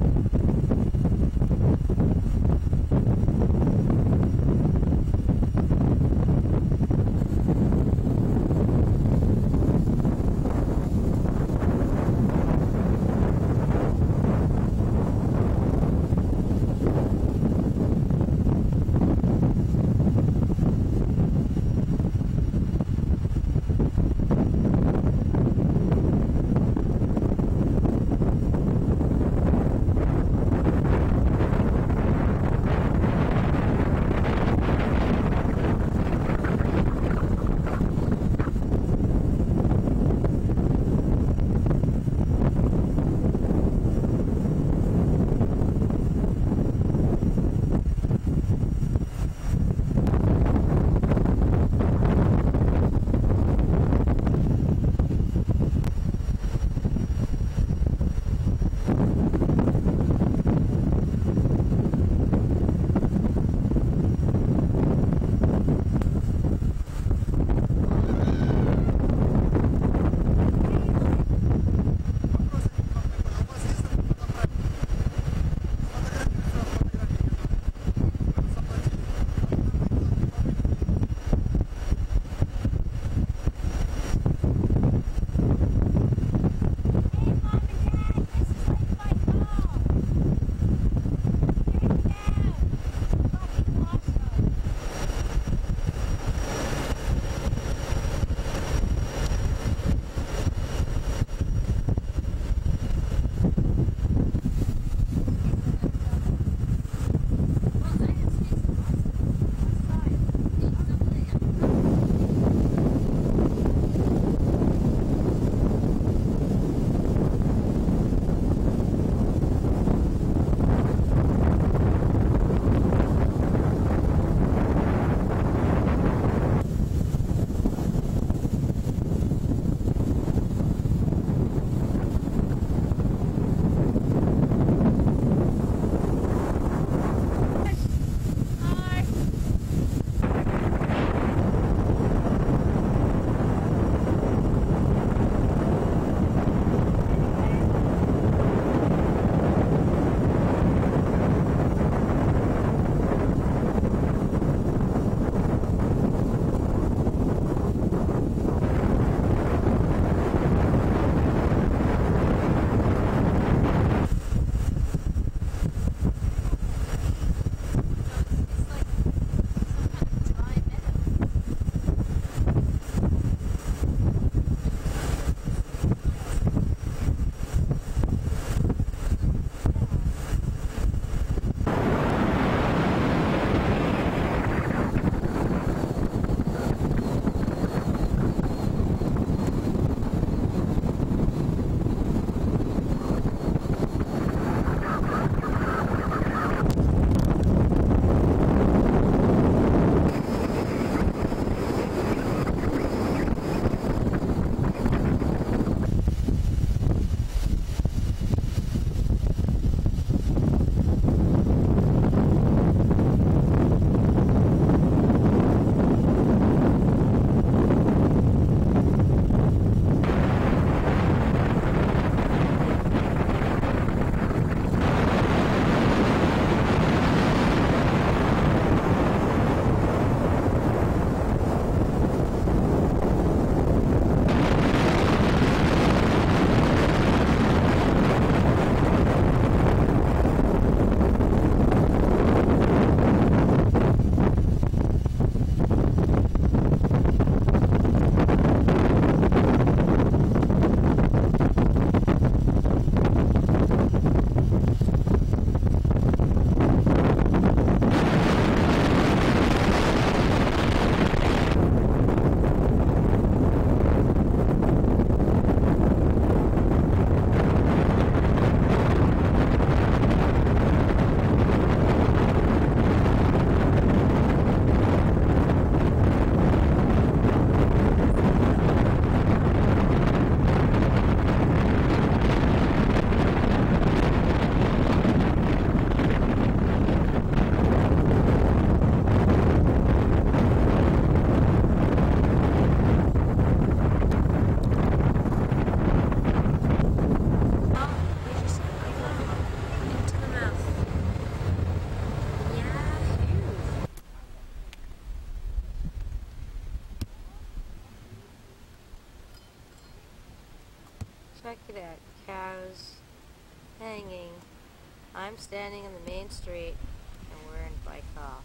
Speaker 1: Check it out. Cows hanging. I'm standing in the main street, and we're in Baikal.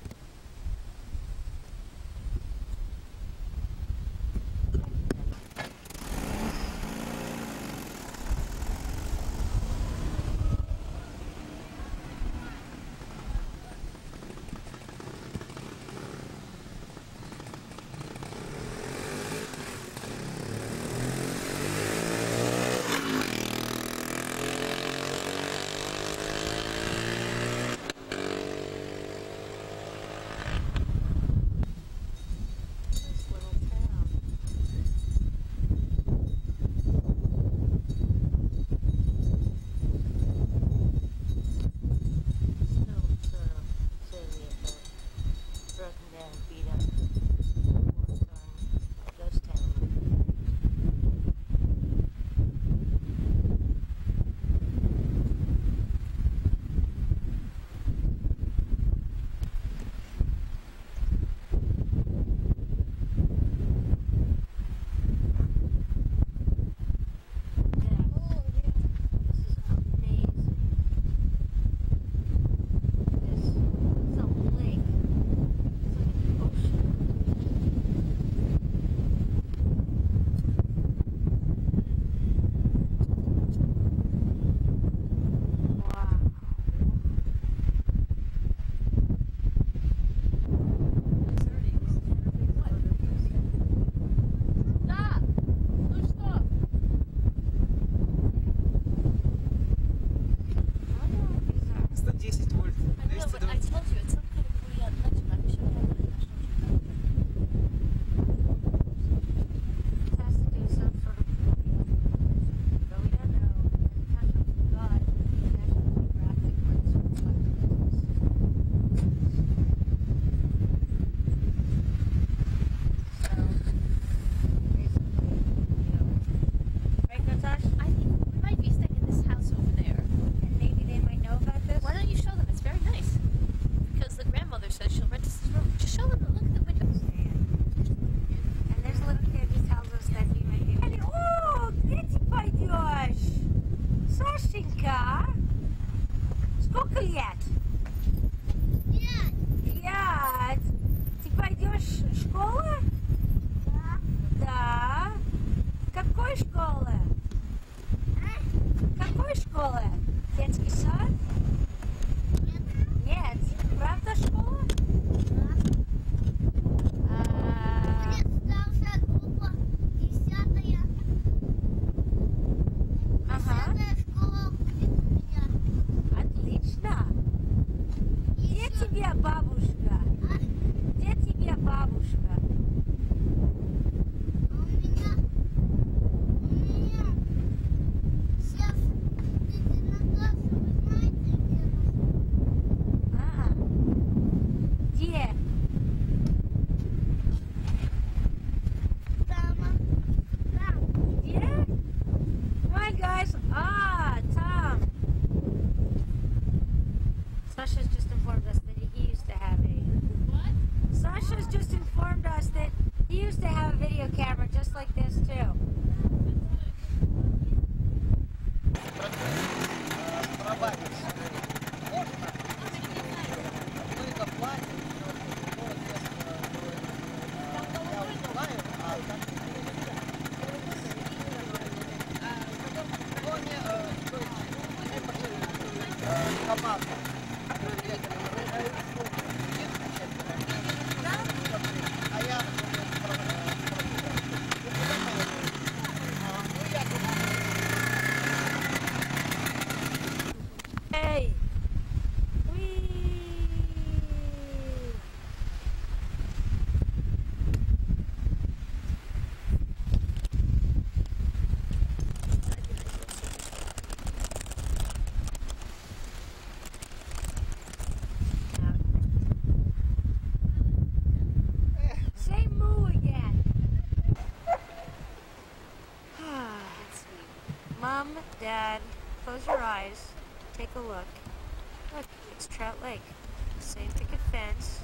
Speaker 1: Mom, Dad, close your eyes. Take a look. Look, it's Trout Lake. Same picket fence.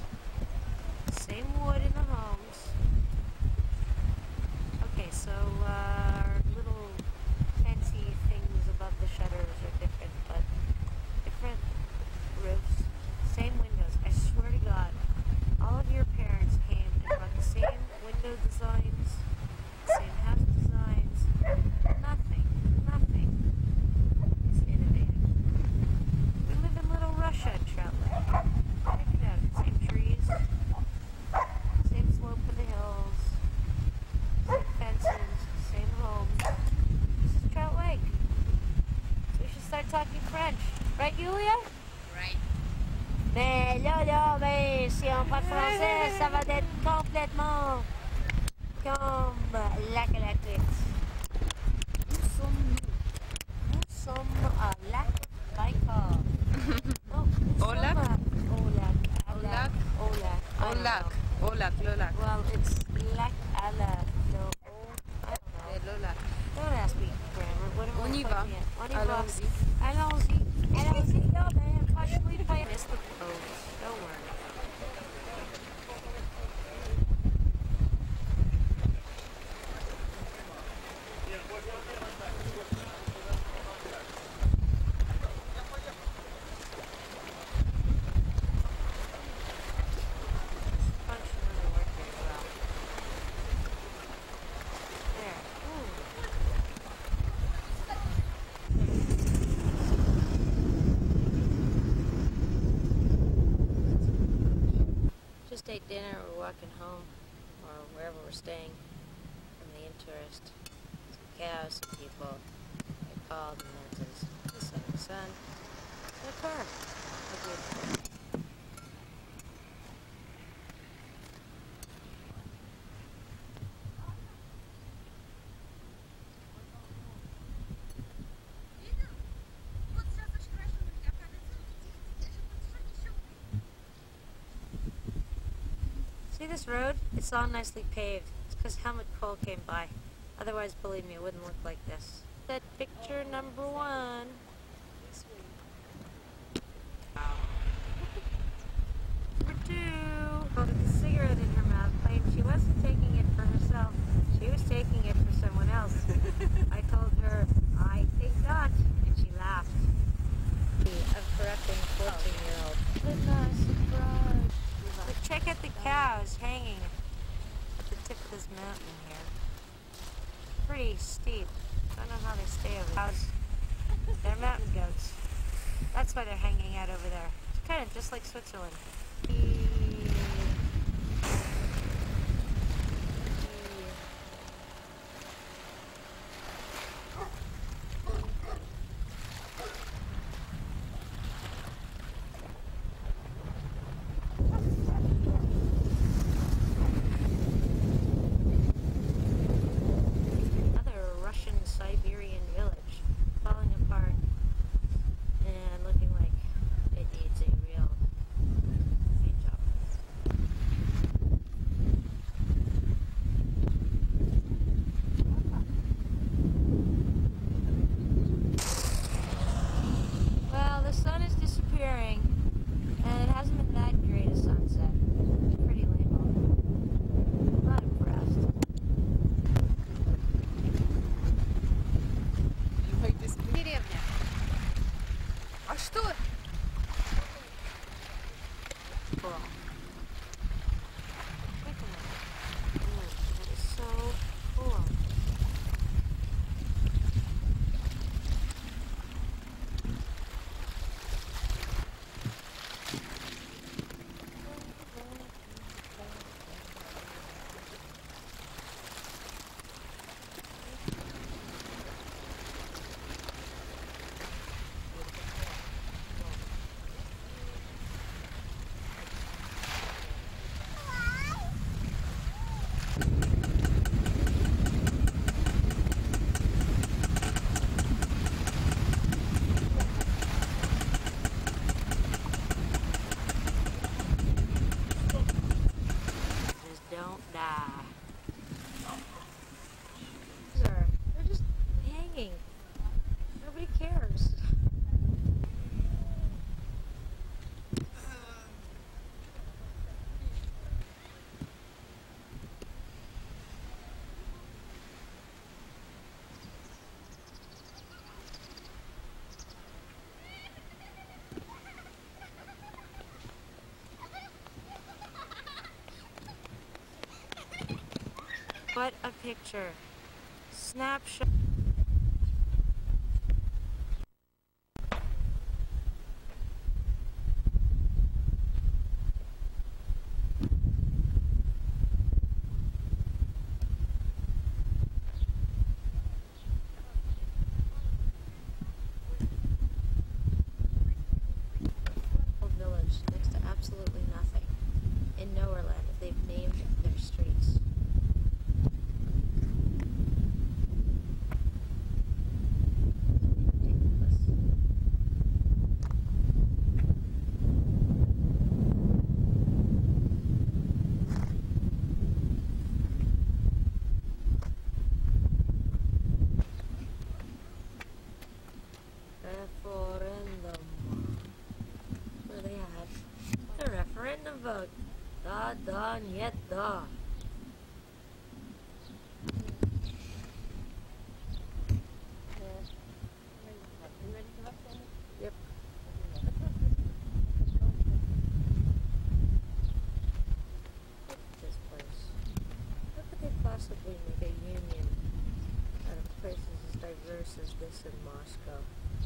Speaker 1: Same wood in the homes. Okay, so uh, our little fancy French. Right, Julia?
Speaker 3: Right.
Speaker 1: Mais là, là, ben, si on parle français, ça va être complètement comme lac à la tête. Nous sommes, nous sommes à lac Baïkal. Oh, nous
Speaker 2: Au lac?
Speaker 1: sommes à- Au lac. à
Speaker 2: Au lac?
Speaker 1: Au lac. I
Speaker 2: Au
Speaker 1: don't
Speaker 2: lac.
Speaker 1: know.
Speaker 2: Au lac, le lac.
Speaker 1: Well, it's lac à la. No, oh, I don't know.
Speaker 2: Eh, le lac.
Speaker 1: Don't ask me grammar. What am I
Speaker 2: On y va.
Speaker 1: pointing at? On y va.
Speaker 2: Allons-y.
Speaker 1: Allons-y. Allons-y. Là, ben, franchement, pas miss the pose. Don't worry. Punch doesn't work very well. There. Ooh. Just ate dinner. We're walking home, or wherever we're staying, from the Intourist. Some cows, some people. They called, and mountains. The setting sun. And a car. How beautiful. See this road? It's all nicely paved. It's because Helmut Kohl came by. Otherwise, believe me, it wouldn't look like this. That picture number one. Number two. With a cigarette in her mouth, claimed she wasn't taking it for herself. She was taking it for someone else. I told her, I think not, and she laughed. Of correcting fourteen-year-old. What a nice surprise. But check out the cows hanging at the tip of this mountain here. Pretty steep. Don't know how they stay over there. Cows, they're mountain goats. That's why they're hanging out over there. It's kind of just like Switzerland. Another Russian Siberian village falling apart and looking like it needs a real paint job. Well, the sun is disappearing, and it hasn't been that great a sunset. It's pretty lame. Not impressed.
Speaker 2: Деревня. А что?
Speaker 1: Cool. Look at that. Ooh, that is so cool. Just don't die. They're, they're just hanging. Nobody cares. What a picture. Snapshot. Planieta. Yep. This place. How could they possibly make a union out of places as diverse as this in Moscow?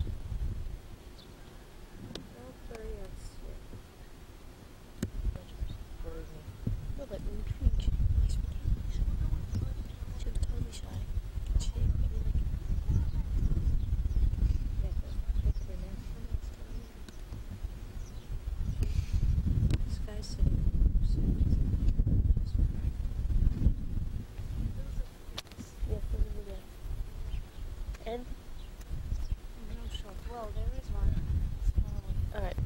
Speaker 1: Oh, sorry, that's it. Worried me.
Speaker 3: No, but intrigue. Nice She was totally shy. She, I mean, like,
Speaker 1: Yeah, but picture now. This guy's sitting.
Speaker 3: yeah, probably that. And?
Speaker 1: No shop. Well, there is one. Small one.
Speaker 3: Alright.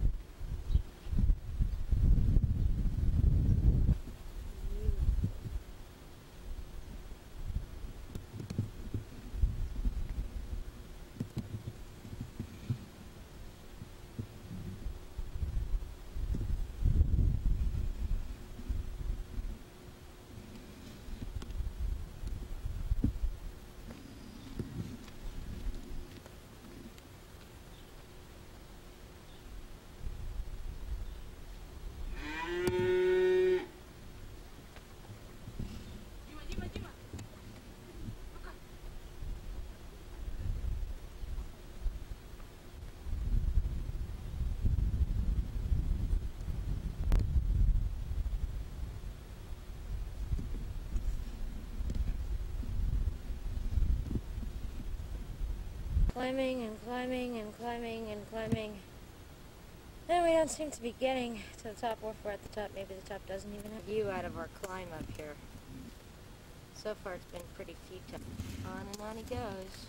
Speaker 1: Climbing and climbing and climbing and climbing. And we don't seem to be getting to the top, or if we're at the top, maybe the top doesn't even have view out of our climb up here. So far it's been pretty futile. On and on he goes.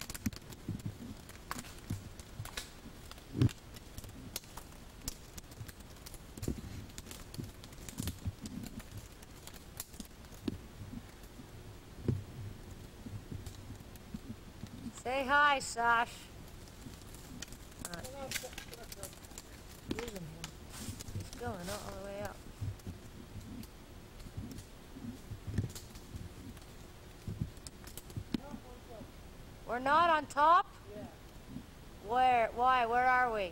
Speaker 1: Say hi, Sash. Uh, losing him. He's going all the way up. We're not on top? Yeah. Where? Why? Where are we?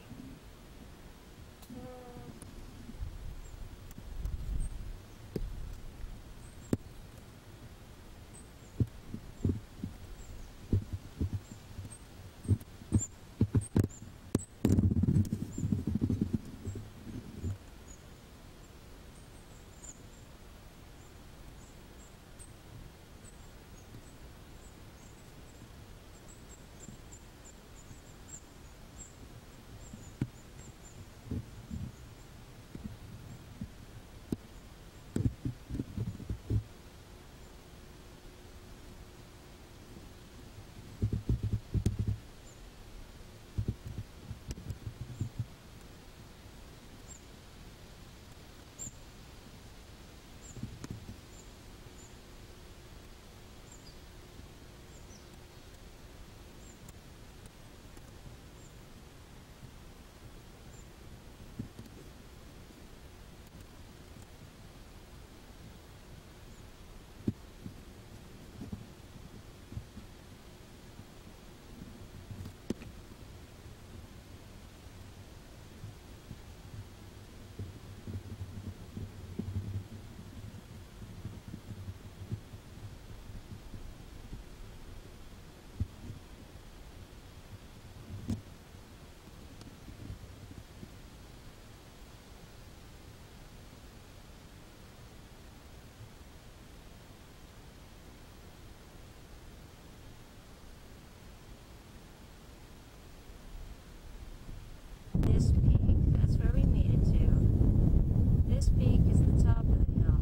Speaker 1: This peak, that's where we made it to. This peak is the top of the hill.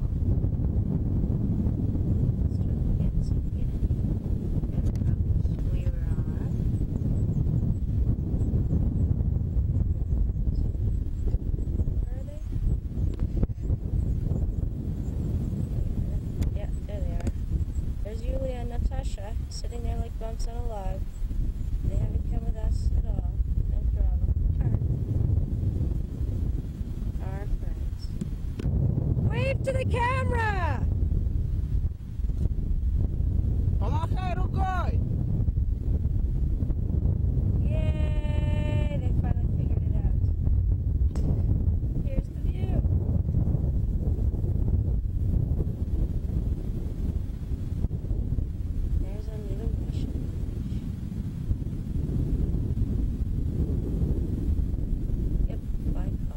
Speaker 1: Let's try to get this and get any breadcrumbs we were on. Where are they? Yeah, there they are. There's Yulia and Natasha sitting there like bumps on a log. They haven't come with us at all. Our friends. Wait Talk to the camera!
Speaker 2: Помахай рукой!
Speaker 1: Yay! They finally figured it out. Here's the view. There's our new mission. Yep, by car.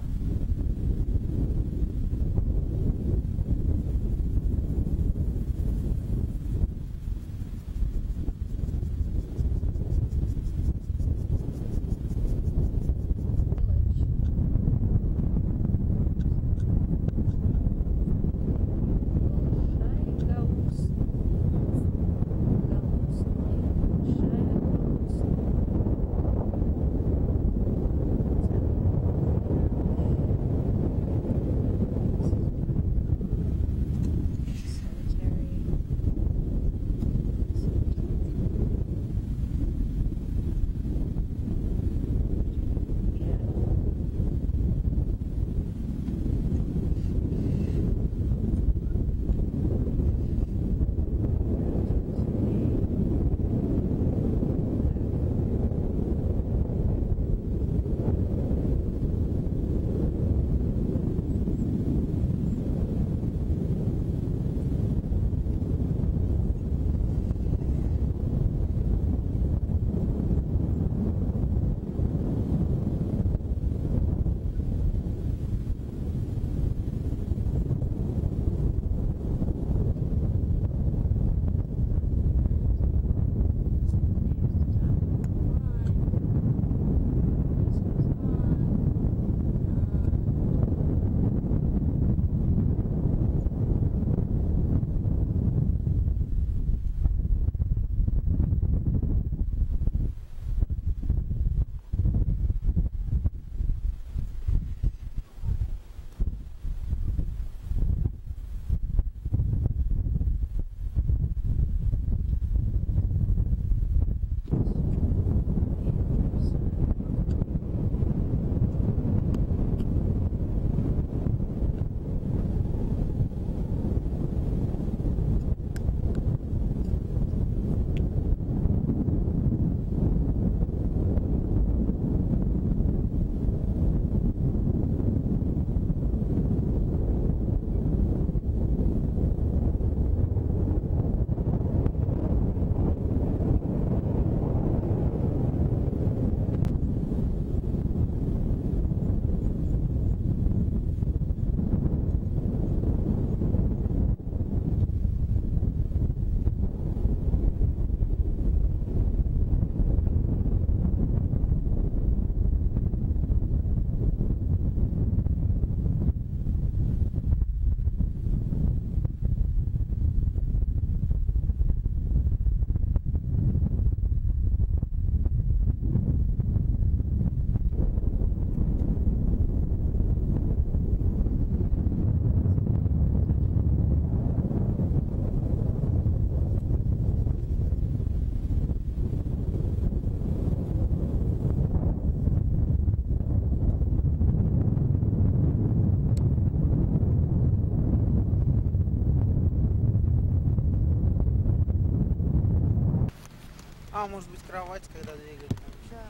Speaker 2: А, может быть, кровать, когда двигали там.
Speaker 1: Да.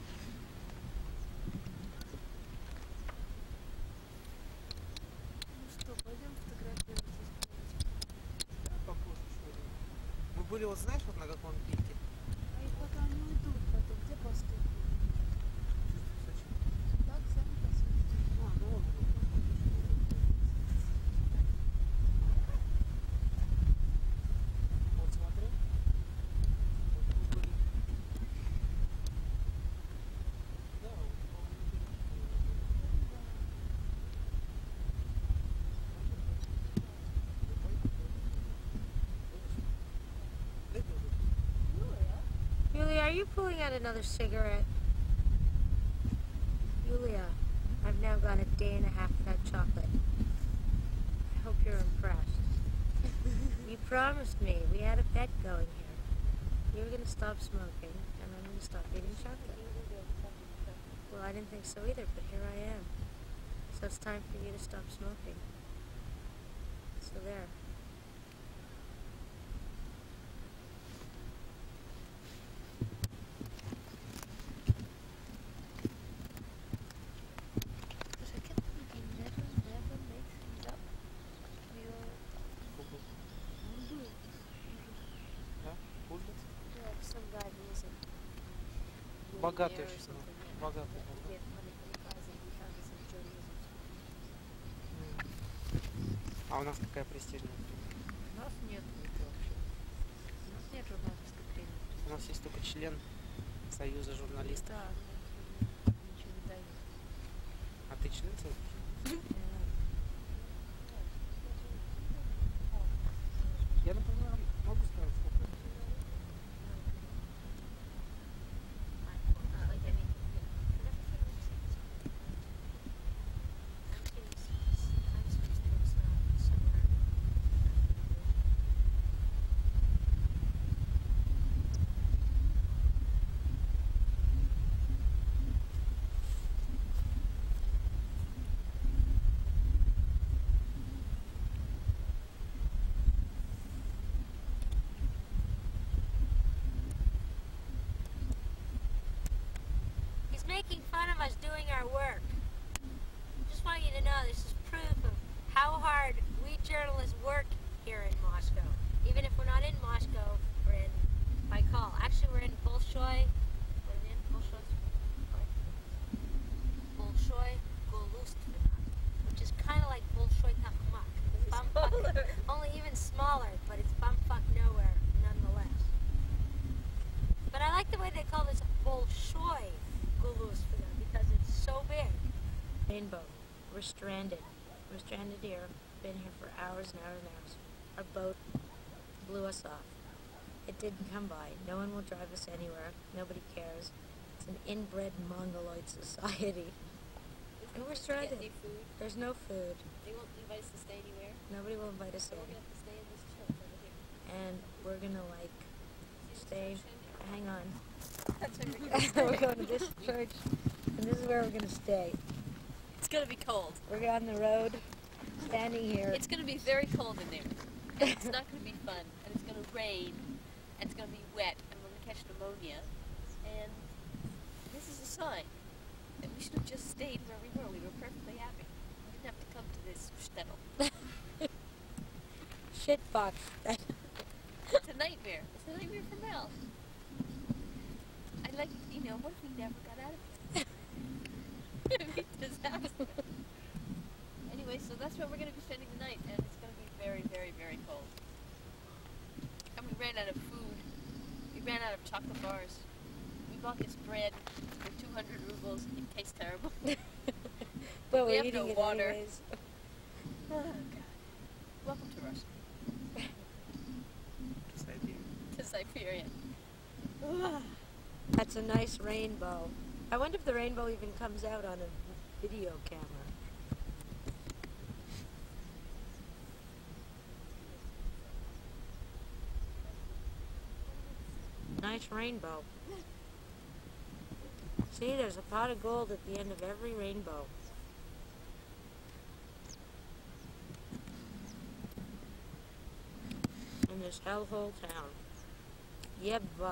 Speaker 10: Ну что, пойдем фотографироваться с кроватью?
Speaker 2: Попозже сегодня. Мы были, вот знаешь, вот на каком пике?
Speaker 10: А их пока не уйдут потом. Где посты? Так, сами посмотрите.
Speaker 2: А, ну вот. Вот смотри. Вот мы были. Да, вот,
Speaker 1: Yulia, are you pulling out another cigarette? Yulia, I've now gone a day and a half without chocolate. I hope you're impressed. You promised me. We had a bet going here. You were going to stop smoking, and I'm going to stop eating chocolate. Well, I didn't think so either, but here I am. So it's time for you to stop smoking. So there.
Speaker 10: Because I kept thinking, never, never make things up. You're
Speaker 2: Да? Пульдец?
Speaker 10: like some guy who was a
Speaker 2: Богатый
Speaker 10: millionaire or
Speaker 2: очень.
Speaker 10: something, yeah.
Speaker 2: Богатый.
Speaker 10: That he gave money for the guys and he found this in journalism.
Speaker 2: А у нас какая престижная премия?
Speaker 10: У нас нет ничего вообще. У нас нет журналистской премии.
Speaker 2: У нас есть только член Союза журналистов.
Speaker 10: Да, но ничего не дают.
Speaker 2: А ты член Союза? Я, например, могу сказать, сколько это.
Speaker 1: He's making fun of us doing our work. Just want you to know this is proof of how hard we journalists work here in Moscow. Even if we're not in Moscow, we're in Baikal. Actually, we're in Bolshoi. What are we in? Bolshoi? Bolshoi Golustvina, which is kind of like Bolshoi Takhmak. Bumfuck, only even smaller, but it's bumfuck nowhere nonetheless. But I like the way they call this Bolshoi Golustvina because it's so big. Rainbow. We're stranded. We're stranded here. Been here for hours and hours and hours. Our boat blew us off. It didn't come by. No one will drive us anywhere. Nobody cares. It's an inbred Mongoloid society. And we're stranded.
Speaker 3: Any food?
Speaker 1: There's no food.
Speaker 3: They won't invite us to stay anywhere.
Speaker 1: Nobody will invite us
Speaker 3: So
Speaker 1: in.
Speaker 3: we're gonna have to stay in this church over here.
Speaker 1: And we're gonna like stay. Hang on.
Speaker 3: That's where we're gonna
Speaker 1: We're going to this church, and this is where we're gonna stay.
Speaker 3: It's gonna be cold.
Speaker 1: We're on the road, standing here.
Speaker 3: It's gonna be very cold in there. And it's not gonna be fun. And it's gonna rain. And it's gonna be wet. And we're gonna catch pneumonia. And this is a sign that we should have just stayed where we were. We were perfectly happy. We didn't have to come to this shtetl.
Speaker 1: Shitbox.
Speaker 3: It's a nightmare. It's a nightmare for Mel. I'd like, you know, what if we never got out of here? It'd be a disaster. Anyway, so that's where we're going to be spending the night, and it's going to be very, very, very cold. And we ran out of food. We ran out of chocolate bars. We bought this bread for two hundred rubles. It tastes terrible.
Speaker 1: But
Speaker 3: we
Speaker 1: we're
Speaker 3: have
Speaker 1: eating
Speaker 3: no
Speaker 1: it
Speaker 3: water.
Speaker 1: anyways.
Speaker 3: Oh, God. Welcome to Russia.
Speaker 2: To Siberia.
Speaker 3: To Siberia.
Speaker 1: That's a nice rainbow. I wonder if the rainbow even comes out on a video camera. Nice rainbow. See, there's a pot of gold at the end of every rainbow. In this hellhole town. Yeah, but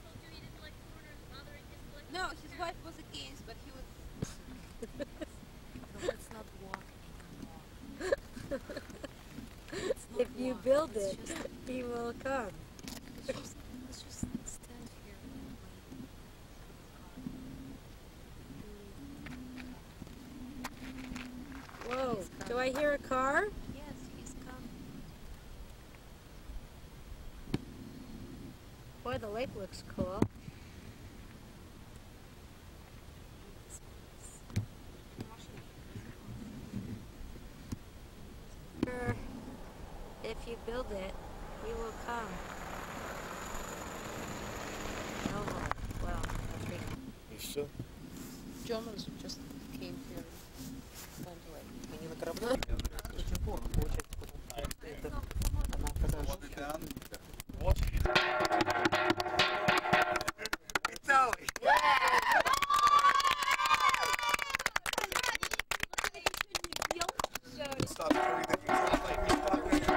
Speaker 4: No, his wife was against, but he was.
Speaker 10: No, it's not walk anymore.
Speaker 1: if you build
Speaker 10: It's
Speaker 1: it,
Speaker 10: just-
Speaker 1: he will come.
Speaker 10: Let's just, let's just stand here and wait.
Speaker 1: Whoa, do I hear a car?
Speaker 10: Yes, he's come.
Speaker 1: Boy, the lake looks cool. Sure, if you build it, we will come. Oh, well, that's right.
Speaker 7: И все.
Speaker 3: Germans just came here and went away.
Speaker 2: Они на корабле очень плохо получается, потому что это она оказалась.
Speaker 7: Вот.
Speaker 8: Italy! Stop recording that you sound like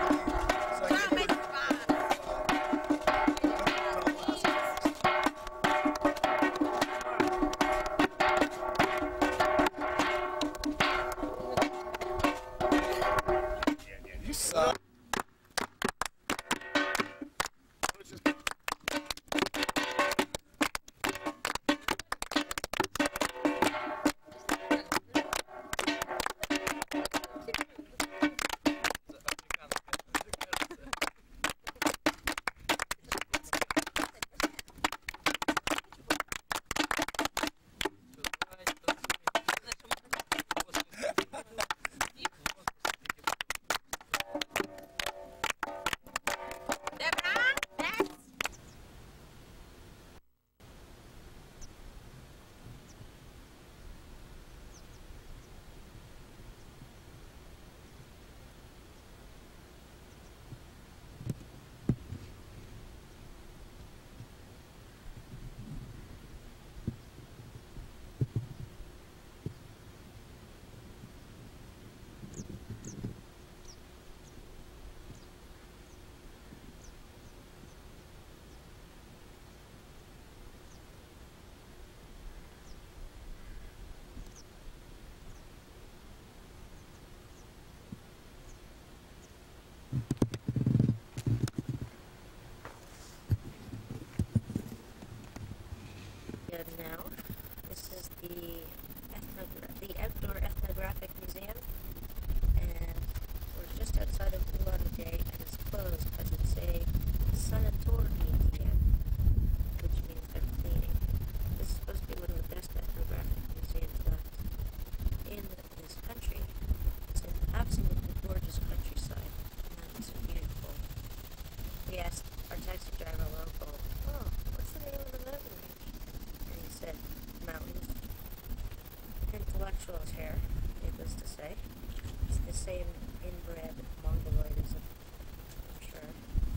Speaker 1: Museum now. This is the ethnogra the Outdoor Ethnographic Museum, and we're just outside of Ulan-Ude, and it's closed because it's a sanatorium museum, which means they're cleaning. This is supposed to be one of the best ethnographic museums left in this country. It's an absolutely gorgeous countryside, and it's beautiful. We asked our taxi driver local, oh, what's the name of the mountain range? And he said, mountains. Intellectuals here, needless to say. It's the same inbred mongoloidism, I'm sure.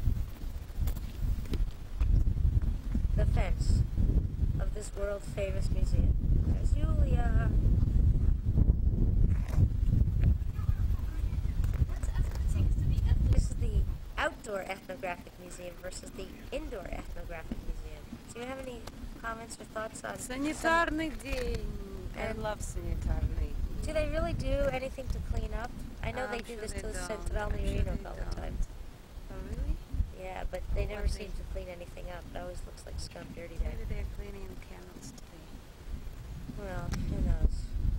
Speaker 1: The fence of this world-famous museum. There's Julia. This is the Outdoor Ethnographic Museum versus the Indoor Ethnographic Museum. Do you have any comments or thoughts on
Speaker 11: Санитарный день. I love sanitary.
Speaker 1: Do they really do anything to clean up? I know
Speaker 11: I'm
Speaker 1: they do
Speaker 11: sure
Speaker 1: this
Speaker 11: they
Speaker 1: to the
Speaker 11: don't.
Speaker 1: Central
Speaker 11: I'm sure
Speaker 1: Merinos
Speaker 11: they
Speaker 1: all the time.
Speaker 11: Oh, really?
Speaker 1: Yeah, but they
Speaker 11: What
Speaker 1: never
Speaker 11: they-
Speaker 1: seem to clean anything up. It always looks like scum dirty there.
Speaker 11: Maybe they're cleaning camels today.
Speaker 1: Well, who knows?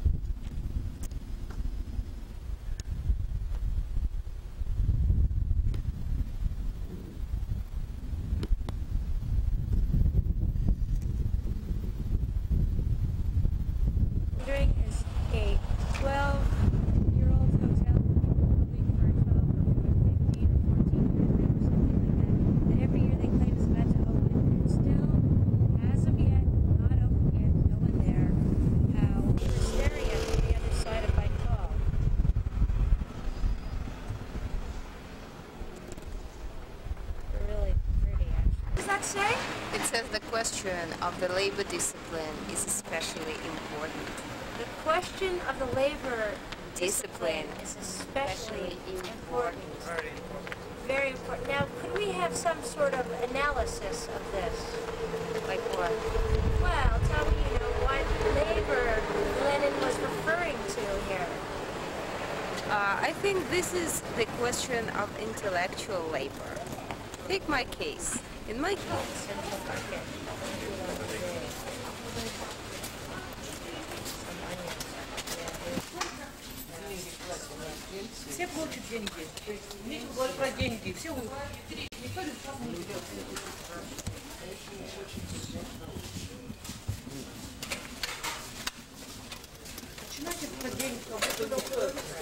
Speaker 1: Wondering is a twelve-year-old hotel, probably for twelve or fifteen or fourteen years or something like that. And every year they claim is about to open, and still, as of yet, not open yet. No one there. How we're staring at from the other side of Baikal. They're really pretty, actually. What does that say?
Speaker 12: It says the question of the labor discipline is especially important.
Speaker 1: The question of the labor discipline
Speaker 12: Discipline.
Speaker 1: is especially
Speaker 12: Especially
Speaker 1: important.
Speaker 12: important.
Speaker 1: Very important. Now, could we have some sort of analysis of this?
Speaker 12: Like what?
Speaker 1: Well, tell me, you know, what labor Lenin was referring to here.
Speaker 11: Uh, I think this is the question of intellectual labor. Take my case. In my case,
Speaker 1: Central Market.
Speaker 2: Все получат деньги. Речь была про деньги. Все никто не начинайте про деньги.